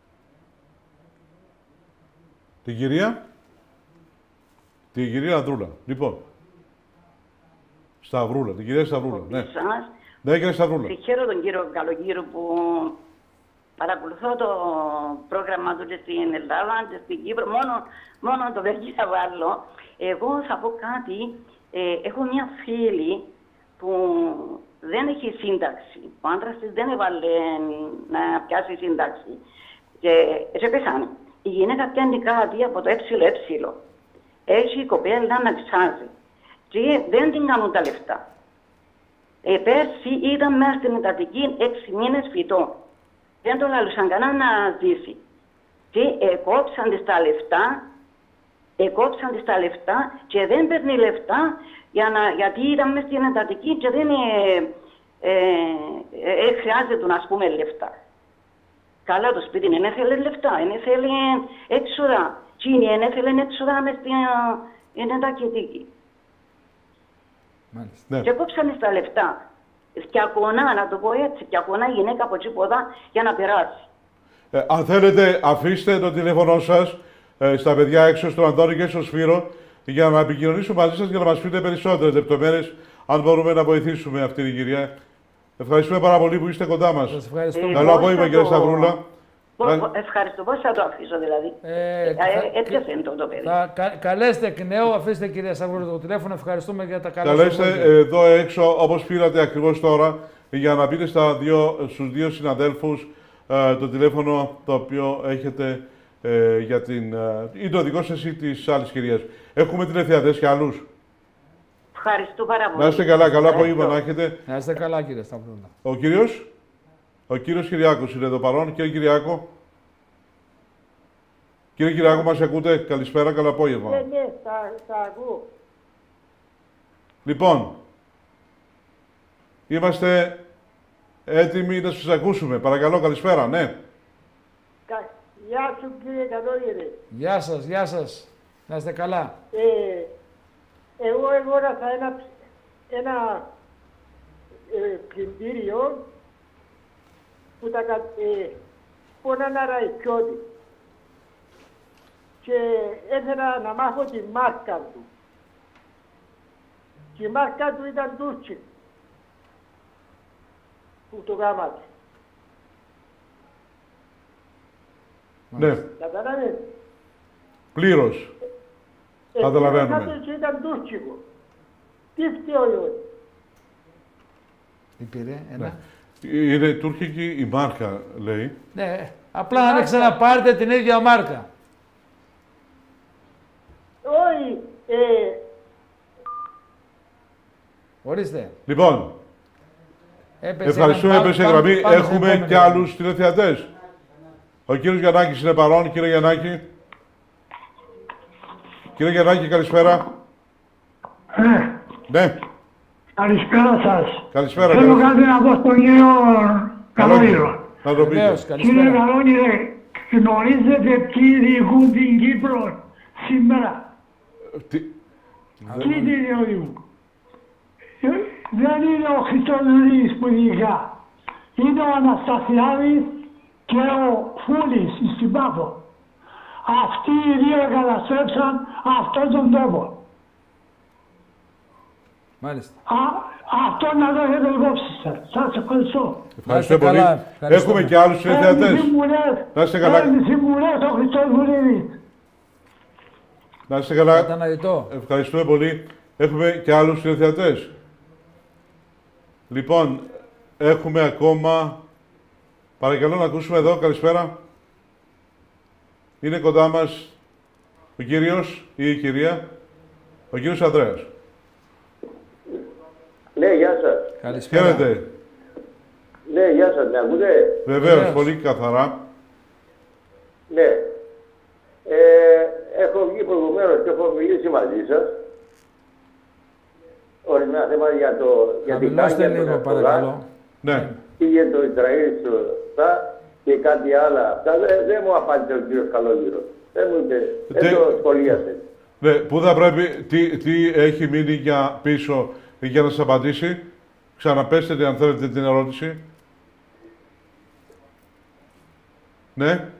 S1: Την κυρία. Την κυρία Ανδρούλα. Λοιπόν. Σταυρούλα. Την κυρία Σταυρούλα. Ναι. Ναι, κυρία Σταυρούλα.
S16: Συγχαίρω τον κύριο Καλογύρου που παρακολουθώ το πρόγραμμα του και στην Ελλάδα και στην Κύπρο. Μόνο, μόνο το Βελγίο θα βάλω. Εγώ θα πω κάτι. Ε, έχω μια φίλη που δεν έχει σύνταξη. Ο άντρας της δεν έβαλε να πιάσει σύνταξη. Και έτσι πεθάνε. Η γυναίκα πιάνει κάτι από το ΕΕ. Έχει η κοπέλα να ψάζει. Και δεν την κάνουν τα λεφτά. Ε, πέρσι ήταν μέσα στην εντατική έξι μήνες φυτό. Δεν το λαλούσαν κανένα να ζήσει. Και εκόψαν τις τα λεφτά, εκόψαν τις τα λεφτά και δεν παίρνει λεφτά για να, γιατί ήταν μέσα στην εντατική και δεν ε, ε, ε, ε, χρειάζεται να πούμε λεφτά. Καλά το σπίτι δεν έθελε λεφτά, δεν έθελε έξοδα. Και δεν έθελε έξοδα μες στην εντατική.
S1: Ναι.
S16: Και κόψανε στα λεφτά. Φτιακονά, να το πω έτσι, φτιακονά γυναίκα από τσίποδα για να περάσει.
S1: Ε, αν θέλετε, αφήστε το τηλέφωνο σας ε, στα παιδιά έξω, στον Αντώνη και στον Σπύρο, για να επικοινωνήσουμε μαζί σας και να μας πείτε περισσότερες λεπτομέρειες, αν μπορούμε να βοηθήσουμε αυτή την κυρία. Ευχαριστούμε πάρα πολύ που είστε κοντά μας.
S2: Σας ευχαριστώ.
S1: Ε, Καλό απόγευμα, κύριε Σταυρούλα.
S16: Ευχαριστώ. Πώς θα το αφήσω, δηλαδή. Ε, έτσι είναι το, το παιδί.
S2: Θα κα, καλέστε εκ νέου, αφήστε κυρία Σταυρούλα το τηλέφωνο. Ευχαριστούμε για τα καλά.
S1: Καλέστε εδώ έξω, όπως πήρατε ακριβώς τώρα, για να πείτε στα δύο, στους δύο συναδέλφους ε, το τηλέφωνο το οποίο έχετε ε, για την... Ε, ή το δικό σας ή της άλλης κυρίας. Έχουμε τηλεθεατές και άλλους.
S16: Ευχαριστώ πάρα πολύ.
S1: Να είστε καλά, καλό απόγευμα να έχετε.
S2: Να είστε καλά, κύριε Σταυρούλα.
S1: Ο κύριος, ο κύριος Κυριάκος είναι εδώ παρόν. Κύριε Κυριάκο. Κύριε Κυριάκο, μας ακούτε. Καλησπέρα, καλό απόγευμα.
S6: Ναι, ναι, θα ακούω.
S1: Λοιπόν, είμαστε έτοιμοι να σας ακούσουμε. Παρακαλώ, καλησπέρα, ναι.
S17: Γεια σου κύριε Καλόγερε.
S2: Γεια σας, γεια σας. Να είστε καλά.
S17: Ε, εγώ αγόρασα ένα, ένα ε, πλυντήριο που τα ε, πόναν αραϊκιώτη και ήθελα να μάθω τη μάρκα του. Και η μάρκα του ήταν τουρκική που το γάματε.
S1: Ναι.
S17: Καταλαβαίνετε.
S1: Πλήρως.
S17: Ε,
S1: Καταλαβαίνουμε.
S17: Και ήταν τουρκικό. Τι φταίω εγώ.
S2: Τι πήρε, ένα.
S1: Ναι. Είναι τουρκική η μάρκα, λέει.
S2: Ναι, απλά άνοιξε να πάρετε την ίδια μάρκα.
S17: Όχι, ε...
S2: Ορίστε.
S1: Λοιπόν,
S2: Έπεσε
S1: ευχαριστούμε,
S2: ένα-
S1: έπεσε
S2: πάμε-
S1: γραμμή.
S2: πάμε στην
S1: Έχουμε
S2: επόμενη
S1: και άλλους τηλεθεατές. Ο κύριος Γιαννάκης είναι παρόν. Κύριε Γιαννάκη. Κύριε Γιαννάκη, καλησπέρα.
S12: Ε,
S1: Ναι,
S12: καλησπέρα σας.
S1: καλησπέρα.
S12: Θέλω
S1: καλώς.
S12: κάτι να πω στον κύριο Καλόγυρο.
S1: Να το πείτε.
S12: Κύριε Καλόγυρο, γνωρίζετε ποιοι διοικούν την Κύπρο σήμερα.
S1: Τι...
S12: Ποιοι την διοικούν. Ε, Δεν είναι ο Χριστοδουλής που διοικά. Είναι ο Αναστασιάδης και ο Φούλης στην Πάφο. Αυτοί οι δύο καταστρέψαν αυτόν τον τόπο.
S2: Μάλιστα.
S12: Α, αυτό να το έχετε υπόψη σας. Σας ευχαριστώ.
S1: Ευχαριστώ πολύ. Έχουμε και άλλους τηλεθεατές. Να είστε καλά.
S12: Παίρνει συμβουλές ο Χριστοδουλίδης.
S1: Να είστε καλά.
S2: Κατανοητό.
S1: Ευχαριστούμε πολύ. Έχουμε και άλλους τηλεθεατές. Λοιπόν, έχουμε ακόμα... Παρακαλώ να ακούσουμε εδώ. Καλησπέρα. Είναι κοντά μας ο κύριος ή η κυρία. Ο κύριος Ανδρέας.
S9: Ναι, γεια σας.
S2: Καλησπέρα.
S1: Χαίρετε.
S9: Ναι, γεια σας. Με ακούτε?
S1: Βεβαίως, πολύ καθαρά.
S9: Ναι. Ε, έχω βγει προηγουμένως και έχω μιλήσει μαζί σας. Ορισμένα θέματα για, το, για την
S2: Χαμηλώστε
S9: Χάγια,
S2: λίγο,
S9: τον
S2: παρακαλώ.
S1: Ναι.
S9: Πήγε το Ισραήλ σωστά και κάτι άλλα. Αυτά δεν, δεν μου απάντησε ο κύριος Καλόγυρος. Δεν μου είπε, δεν το σχολίασε.
S1: Ναι, πού θα πρέπει, τι, τι έχει μείνει για πίσω για να σας απαντήσει. Ξαναπέστε αν θέλετε την ερώτηση. Ναι.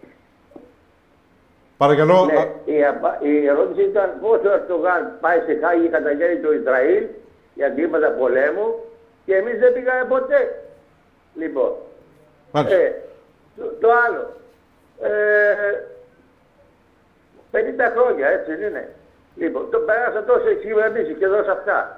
S1: Παρακαλώ.
S9: Ναι, η, απα- η ερώτηση ήταν πώς ο Ερντογάν πάει σε Χάγη και καταγγέλει το Ισραήλ για εγκλήματα πολέμου και εμείς δεν πήγαμε ποτέ. Λοιπόν, ε, το, το άλλο. Ε, πενήντα χρόνια, έτσι δεν είναι. Λοιπόν, το πέρασα τόσες κυβερνήσεις και δώσα αυτά.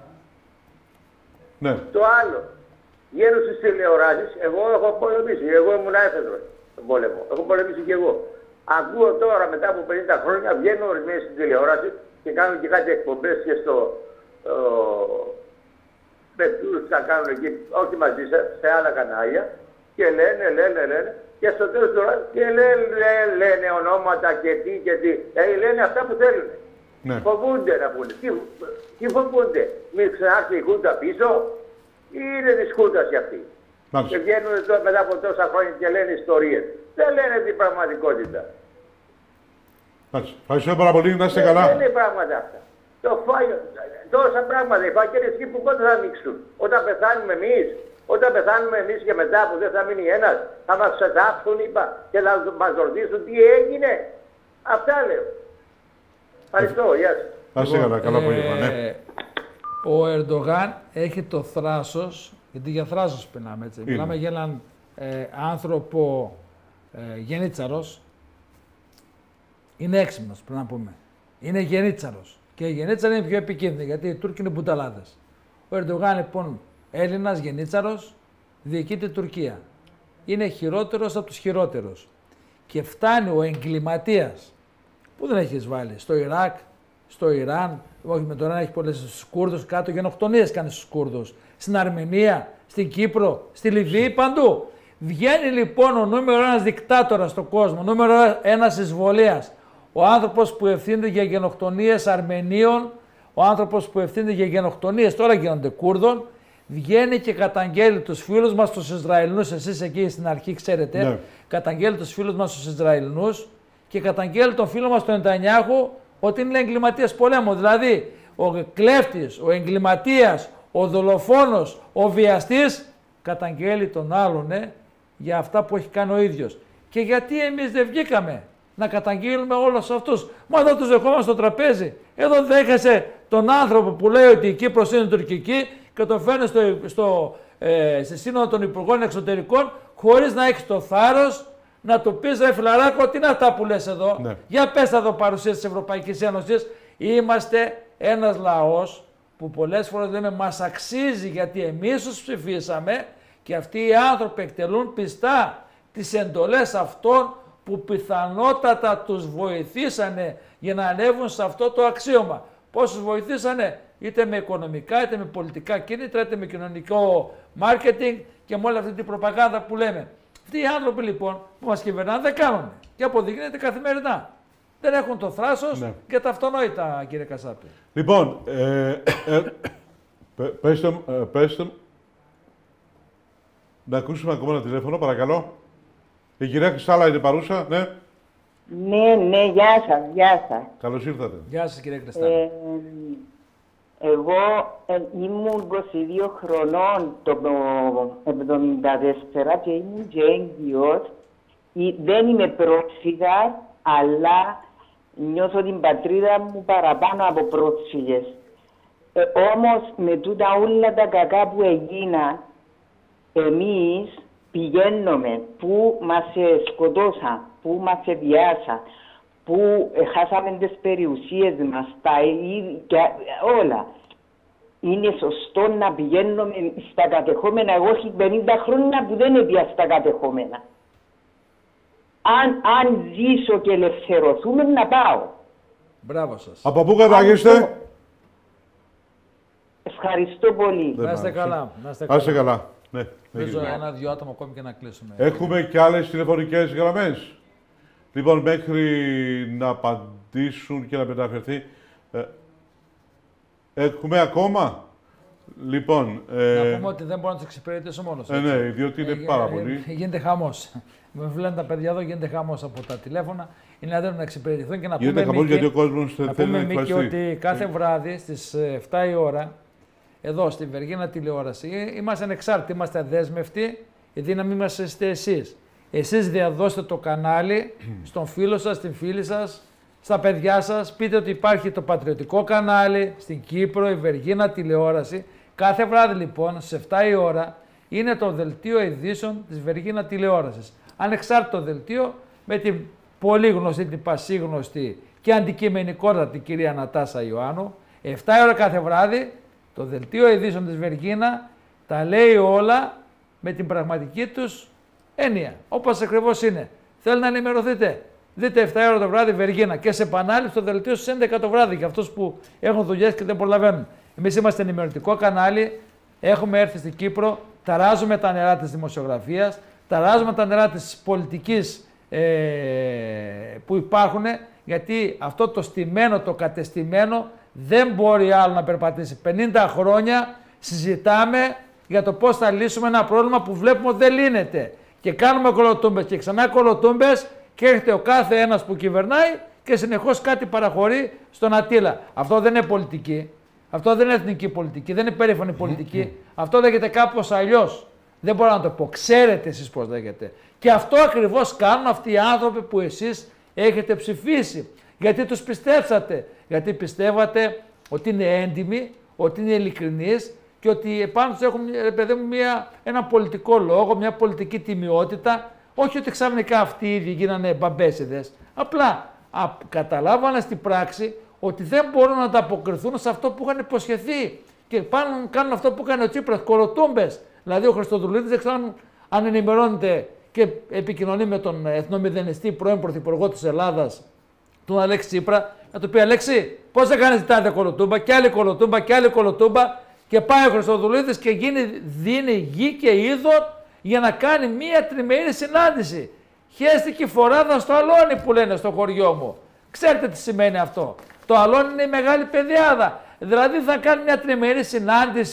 S1: Ναι.
S9: Το άλλο. Βγαίνω στις τηλεοράσεις, εγώ έχω πολεμήσει, εγώ ήμουν έφεδρος στον πόλεμο. Έχω πολεμήσει και εγώ. Ακούω τώρα μετά από πενήντα χρόνια, βγαίνω ορισμένοι στην τηλεόραση και κάνουν και κάτι εκπομπές και στο... Ο, με τους θα κάνουν εκεί, όχι μαζί σας, σε άλλα κανάλια και λένε, λένε, λένε και στο τέλος τώρα και λένε, λένε, λένε ονόματα και τι και τι. Ε, λένε αυτά που θέλουν.
S1: Ναι.
S9: Φοβούνται να πούνε. Τι, τι φοβούνται. Μην ξανάρθει η Χούντα πίσω ή είναι της Χούντας οι αυτοί.
S1: Μάλιστα.
S9: Και βγαίνουν τώρα μετά από τόσα χρόνια και λένε ιστορίες. Δεν λένε την πραγματικότητα.
S1: Μάλιστα. Ευχαριστώ πάρα πολύ. Να είστε
S9: Δεν-
S1: καλά.
S9: Δεν είναι πράγματα αυτά. Το φάγιο, τόσα πράγματα. Οι φάκελες εκεί που πότε θα ανοίξουν. Όταν πεθάνουμε εμείς, όταν πεθάνουμε εμείς και μετά που δεν θα μείνει ένας, θα μας ξετάψουν είπα, και θα μας ρωτήσουν τι έγινε. Αυτά λέω. Ευχαριστώ. Γεια σας.
S1: Να είστε καλά. Καλά
S2: Ε,
S1: απόγευμα. Ναι.
S2: Ο Ερντογάν έχει το θράσος, γιατί για θράσος μιλάμε έτσι.
S1: Είναι.
S2: Μιλάμε για έναν ε, άνθρωπο ε, γενίτσαρος. Είναι έξυπνος, πρέπει να πούμε. Είναι γενίτσαρος. Και οι γενίτσαροι είναι πιο επικίνδυνοι, γιατί οι Τούρκοι είναι μπουταλάδες. Ο Ερντογάν, λοιπόν, Έλληνας γενίτσαρος, διοικεί την Τουρκία. Είναι χειρότερος από τους χειρότερους. Και φτάνει ο εγκληματίας, που δεν έχει εισβάλει, στο Ιράκ, στο Ιράν, όχι με τον Ιράν έχει πολλές στους Κούρδους, κάτω γενοκτονίες κάνει στους Κούρδους, στην Αρμενία, στην Κύπρο, στη Λιβύη, παντού. Βγαίνει λοιπόν ο νούμερο ένας δικτάτορας στον κόσμο, νούμερο ένας εισβολέας, ο άνθρωπος που ευθύνεται για γενοκτονίες Αρμενίων, ο άνθρωπος που ευθύνεται για γενοκτονίες, τώρα γίνονται Κούρδων, βγαίνει και καταγγέλει τους φίλους μας τους Ισραηλινούς, εσείς εκεί στην αρχή ξέρετε, ναι. καταγγέλει τους φίλους μας τους Ισραηλινούς και καταγγέλει τον φίλο μας τον Νετανιάχου ότι είναι εγκληματίας πολέμου. Δηλαδή, ο κλέφτης, ο εγκληματίας, ο δολοφόνος, ο βιαστής καταγγέλει τον άλλον ε, για αυτά που έχει κάνει ο ίδιος. Και γιατί εμείς δεν βγήκαμε να καταγγείλουμε όλους αυτούς? Μα εδώ τους δεχόμαστε στο τραπέζι. Εδώ δέχεσαι τον άνθρωπο που λέει ότι η Κύπρος είναι τουρκική και το φέρνει στο, στο, ε, στη Σύνοδο των Υπουργών Εξωτερικών χωρίς να έχει το θάρρος να του πεις ρε φιλαράκο, τι είναι αυτά που λες εδώ. Ναι. Για πες εδώ παρουσίαση της Ευρωπαϊκής Ένωσης. Είμαστε ένας λαός που πολλές φορές λέμε μας αξίζει γιατί εμείς τους ψηφίσαμε και αυτοί οι άνθρωποι εκτελούν πιστά τις εντολές αυτών που πιθανότατα τους βοηθήσανε για να ανέβουν σε αυτό το αξίωμα. Πώς τους βοηθήσανε? Είτε με οικονομικά, είτε με πολιτικά κίνητρα, είτε με κοινωνικό μάρκετινγκ και με όλη αυτή την προπαγάνδα που λέμε. Αυτοί οι άνθρωποι λοιπόν που μας κυβερνάνε δεν κάνουν και αποδεικνύεται καθημερινά. Δεν έχουν το θράσος ναι. και τα αυτονόητα, κύριε Κασάπη.
S1: Λοιπόν, ε, ε, πέστε, ε, πέστε, να ακούσουμε ακόμα ένα τηλέφωνο, παρακαλώ. Η κυρία Κρυστάλλα είναι παρούσα, ναι.
S18: Ναι, ναι, γεια σας, γεια σας.
S1: Καλώς ήρθατε.
S2: Γεια σας, κυρία Κρυστάλλα.
S18: Ε, εγώ ε, ήμουν είκοσι δύο χρονών το εβδομήντα τέσσερα και ήμουν και έγκυος. Δεν είμαι πρόσφυγας, αλλά νιώθω την πατρίδα μου παραπάνω από πρόσφυγες. Ε, όμως με τούτα όλα τα κακά που έγιναν, εμείς πηγαίνουμε που μας σκοτώσαν, που μας βιάσαν, που χάσαμε τις περιουσίες μας, τα ίδια, όλα. Είναι σωστό να πηγαίνουμε στα κατεχόμενα. Εγώ έχω πενήντα χρόνια που δεν έπια στα κατεχόμενα. Αν, αν ζήσω και ελευθερωθούμε, να πάω.
S2: Μπράβο σας.
S1: Από πού κατάγεστε?
S18: Ευχαριστώ πολύ.
S2: Να είστε καλά. Να είστε
S1: καλά. καλά. Ναι,
S2: Παίζω ένα-δυο άτομα ακόμη και να κλείσουμε.
S1: Έχουμε και άλλες τηλεφωνικές γραμμές. Λοιπόν, μέχρι να απαντήσουν και να μεταφερθεί. Ε, έχουμε ακόμα. Λοιπόν, ε,
S2: να πούμε ότι δεν μπορώ να τους εξυπηρετήσω μόνος.
S1: Ε, ναι, διότι είναι ε, πάρα ε, πολύ.
S2: Ε, γίνεται χαμός. Με βλέπουν τα παιδιά εδώ, γίνεται χαμός από τα τηλέφωνα. Είναι αδέρφο να εξυπηρετηθούν και να
S1: γίνεται
S2: πούμε,
S1: χαμός, γιατί ο κόσμος
S2: να
S1: θέλει
S2: πούμε
S1: να
S2: Μίκη, ότι κάθε βράδυ στις εφτά η ώρα, εδώ στη Βεργίνα τηλεόραση, είμαστε ανεξάρτητοι, είμαστε αδέσμευτοι, η δύναμη μας είστε εσείς. Εσείς διαδώστε το κανάλι στον φίλο σας, στην φίλη σας, στα παιδιά σας. Πείτε ότι υπάρχει το πατριωτικό κανάλι στην Κύπρο, η Βεργίνα τηλεόραση. Κάθε βράδυ λοιπόν στις εφτά η ώρα είναι το δελτίο ειδήσεων της Βεργίνα τηλεόρασης. Ανεξάρτητο δελτίο με την πολύ γνωστή, την πασίγνωστη και αντικειμενικότατη κυρία Νατάσα Ιωάννου. εφτά η ώρα κάθε βράδυ το δελτίο ειδήσεων της Βεργίνα τα λέει όλα με την πραγματική τους έννοια, όπως ακριβώς είναι. Θέλει να ενημερωθείτε. Δείτε εφτά η ώρα το βράδυ Βεργίνα και σε επανάληψη το δελτίο στις έντεκα το βράδυ για αυτούς που έχουν δουλειές και δεν προλαβαίνουν. Εμείς είμαστε ενημερωτικό κανάλι, έχουμε έρθει στην Κύπρο, ταράζουμε τα νερά της δημοσιογραφίας, ταράζουμε τα νερά της πολιτικής ε, που υπάρχουν, γιατί αυτό το στημένο, το κατεστημένο δεν μπορεί άλλο να περπατήσει. πενήντα χρόνια συζητάμε για το πώς θα λύσουμε ένα πρόβλημα που βλέπουμε ότι δεν λύνεται. Και κάνουμε κολοτούμπες και ξανά κολοτούμπες και έρχεται ο κάθε ένας που κυβερνάει και συνεχώς κάτι παραχωρεί στον Αττήλα. Αυτό δεν είναι πολιτική. Αυτό δεν είναι εθνική πολιτική, δεν είναι περήφανη πολιτική. Αυτό λέγεται κάπως αλλιώς. Δεν μπορώ να το πω. Ξέρετε εσείς πώς λέγεται. Και αυτό ακριβώς κάνουν αυτοί οι άνθρωποι που εσείς έχετε ψηφίσει. Γιατί τους πιστέψατε. Γιατί πιστεύατε ότι είναι έντιμοι, ότι είναι ειλικρινείς και ότι επάνω τους έχουν παιδί μου, μια, ένα πολιτικό λόγο, μια πολιτική τιμιότητα. Όχι ότι ξαφνικά αυτοί οι ίδιοι γίνανε μπαμπέσιδες. Απλά α, καταλάβανε στην πράξη ότι δεν μπορούν να ανταποκριθούν σε αυτό που είχαν υποσχεθεί. Και πάνε, κάνουν αυτό που έκανε ο Τσίπρας, κολοτούμπες. Δηλαδή ο Χριστοδουλίδης δεν ξέρω αν ενημερώνεται και επικοινωνεί με τον εθνομηδενιστή πρώην πρωθυπουργό της Ελλάδας, τον Αλέξη Τσίπρα, να του πει Αλέξη, πώς θα κάνεις τάδε κολοτούμπα, και άλλη κολοτούμπα, και άλλη κολοτούμπα, και πάει ο Χριστοδουλίδης και γίνει, δίνει γη και είδωρ για να κάνει μία τριμερή συνάντηση. Χέστηκε φοράδα στο αλόνι που λένε στο χωριό μου. Ξέρετε τι σημαίνει αυτό. Το αλόνι είναι η μεγάλη παιδιάδα. Δηλαδή θα κάνει μια τριμερή συνάντηση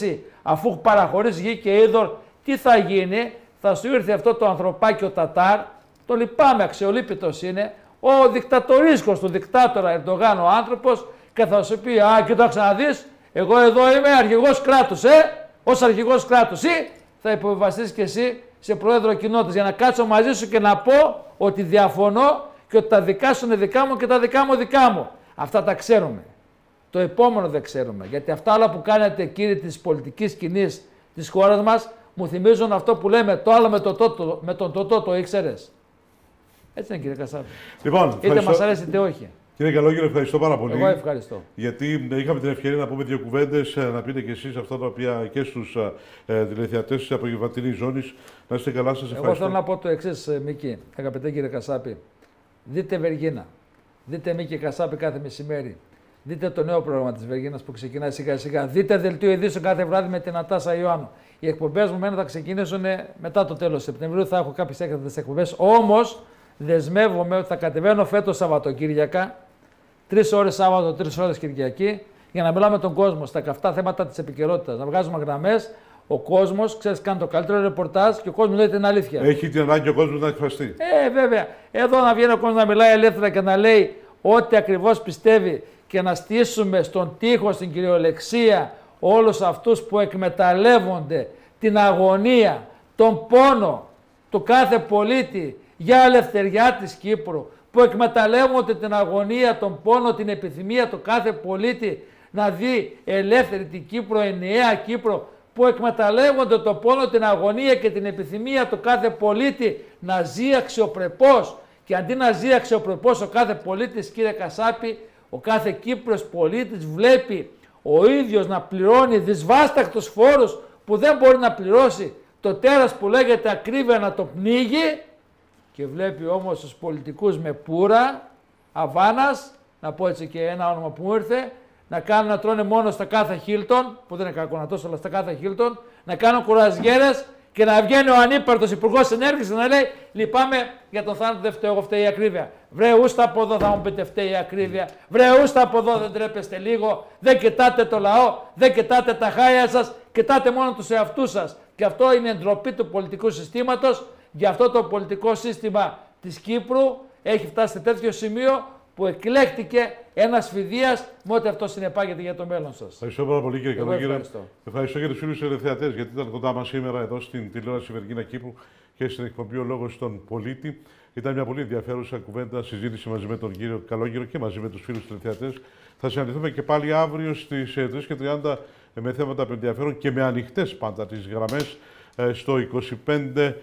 S2: αφού παραχωρήσει γη και είδωρ, τι θα γίνει, θα σου ήρθε αυτό το ανθρωπάκι ο Τατάρ, το λυπάμαι, αξιολύπητος είναι, ο δικτατορίσκος του δικτάτορα Ερντογάν ο άνθρωπος και θα σου πει, α, κοίταξε να δεις, εγώ εδώ είμαι αρχηγός κράτους, ε, ως αρχηγός κράτους, ή θα υποβιβαστείς και εσύ σε πρόεδρο κοινότητας για να κάτσω μαζί σου και να πω ότι διαφωνώ και ότι τα δικά σου είναι δικά μου και τα δικά μου δικά μου. Αυτά τα ξέρουμε. Το επόμενο δεν ξέρουμε. Γιατί αυτά όλα που κάνετε, κύριοι της πολιτικής σκηνής της χώρας μας, μου θυμίζουν αυτό που λέμε το άλλο με, το, το, το, με τον τοτό, το ήξερες. Έτσι είναι, κύριε Κασάπη.
S1: Λοιπόν,
S2: είτε μας αρέσει είτε όχι.
S1: Κύριε Καλόγυρο, ευχαριστώ πάρα πολύ.
S2: Εγώ ευχαριστώ.
S1: Γιατί είχαμε την ευκαιρία να πούμε δύο κουβέντες, να πείτε και εσείς αυτά τα οποία και στους ε, τηλεθεατές της απογευματινής ζώνης. Να είστε καλά, σας ευχαριστώ.
S2: Εγώ θέλω να πω το εξής, Μίκη, αγαπητέ κύριε Κασάπη. Δείτε Βεργίνα. Δείτε Μίκη Κασάπη κάθε μεσημέρι. Δείτε το νέο πρόγραμμα της Βεργίνας που ξεκινάει σιγά σιγά. Δείτε δελτίο ειδήσεων κάθε βράδυ με την Νατάσα Ιωάννου. Οι εκπομπές μου μένουν θα ξεκινήσουν μετά το τέλος Σεπτεμβρίου. Θα έχω κάποιες έκτακτες εκπομπές. Όμως δεσμεύομαι ότι θα κατεβαίνω φέτος Σαββατοκύριακα, τρεις ώρες Σάββατο, τρεις ώρες Κυριακή, για να μιλάμε τον κόσμο στα καυτά θέματα της επικαιρότητας. Να βγάζουμε γραμμές. Ο κόσμος, ξέρεις, κάνει το καλύτερο ρεπορτάζ και ο κόσμος λέει την αλήθεια.
S1: Έχει την ανάγκη ο κόσμος να εκφραστεί.
S2: Ε, βέβαια. Εδώ να βγαίνει ο κόσμος να μιλάει ελεύθερα και να λέει ό,τι ακριβώς πιστεύει και να στήσουμε στον τοίχο, στην κυριολεξία όλους αυτούς που εκμεταλλεύονται την αγωνία, τον πόνο του κάθε πολίτη για ελευθεριά της Κύπρου, που εκμεταλλεύονται την αγωνία, τον πόνο, την επιθυμία του κάθε πολίτη να δει ελεύθερη την Κύπρο, ενιαία Κύπρο, που εκμεταλλεύονται το πόνο, την αγωνία και την επιθυμία του κάθε πολίτη να ζει αξιοπρεπώς. Και αντί να ζει αξιοπρεπώς ο κάθε πολίτης, κύριε Κασάπη, ο κάθε Κύπριος πολίτης βλέπει ο ίδιος να πληρώνει δυσβάστακτους φόρους που δεν μπορεί να πληρώσει, το τέρας που λέγεται ακρίβεια να το πνίγει, και βλέπει όμως τους πολιτικούς με πουρα, Αβάνας, να πω έτσι και ένα όνομα που μου ήρθε, να κάνουν να τρώνε μόνο στα κάθε Χίλτον, που δεν είναι κακό να τόσο, αλλά στα κάθε Χίλτον, να κάνουν κουραζιέρες και να βγαίνει ο ανύπαρτος υπουργός ενέργειας και να λέει: λυπάμαι για τον θάνατο, δεν φταίω εγώ, φταίει η ακρίβεια. Βρε, ούστα από εδώ θα μου πείτε, φταίει η ακρίβεια. Βρε, ούστα από εδώ, δεν τρέπεστε λίγο, δεν κοιτάτε το λαό, δεν κοιτάτε τα χάια σας, κοιτάτε μόνο τους εαυτούς σας. Και αυτό είναι ντροπή του πολιτικού συστήματος. Γι' αυτό το πολιτικό σύστημα της Κύπρου έχει φτάσει σε τέτοιο σημείο που εκλέχτηκε ένας φιδίας με ό,τι αυτό συνεπάγεται για το μέλλον σας.
S1: Ευχαριστώ πάρα πολύ, κύριε Καλόγυρο.
S2: Ευχαριστώ.
S1: Ευχαριστώ και τους φίλους τηλεθεατές, γιατί ήταν κοντά μας σήμερα εδώ στην τηλεόραση Βεργίνα Κύπρου και στην εκπομπή Ο Λόγος στον Πολίτη. Ήταν μια πολύ ενδιαφέρουσα κουβέντα, συζήτηση μαζί με τον κύριο Καλόγυρο και μαζί με τους φίλους τηλεθεατές. Θα συναντηθούμε και πάλι αύριο στις τρεις και τριάντα με θέματα που ενδιαφέρουν και με ανοιχτές πάντα τις γραμμές στο είκοσι πέντε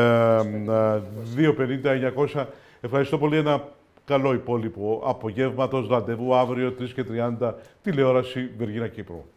S1: δύο πενήντα εννιακόσια. Ευχαριστώ πολύ. Ένα καλό υπόλοιπο απογεύματος. Ραντεβού αύριο τρεις και τριάντα τηλεόραση Βεργίνα Κύπρου.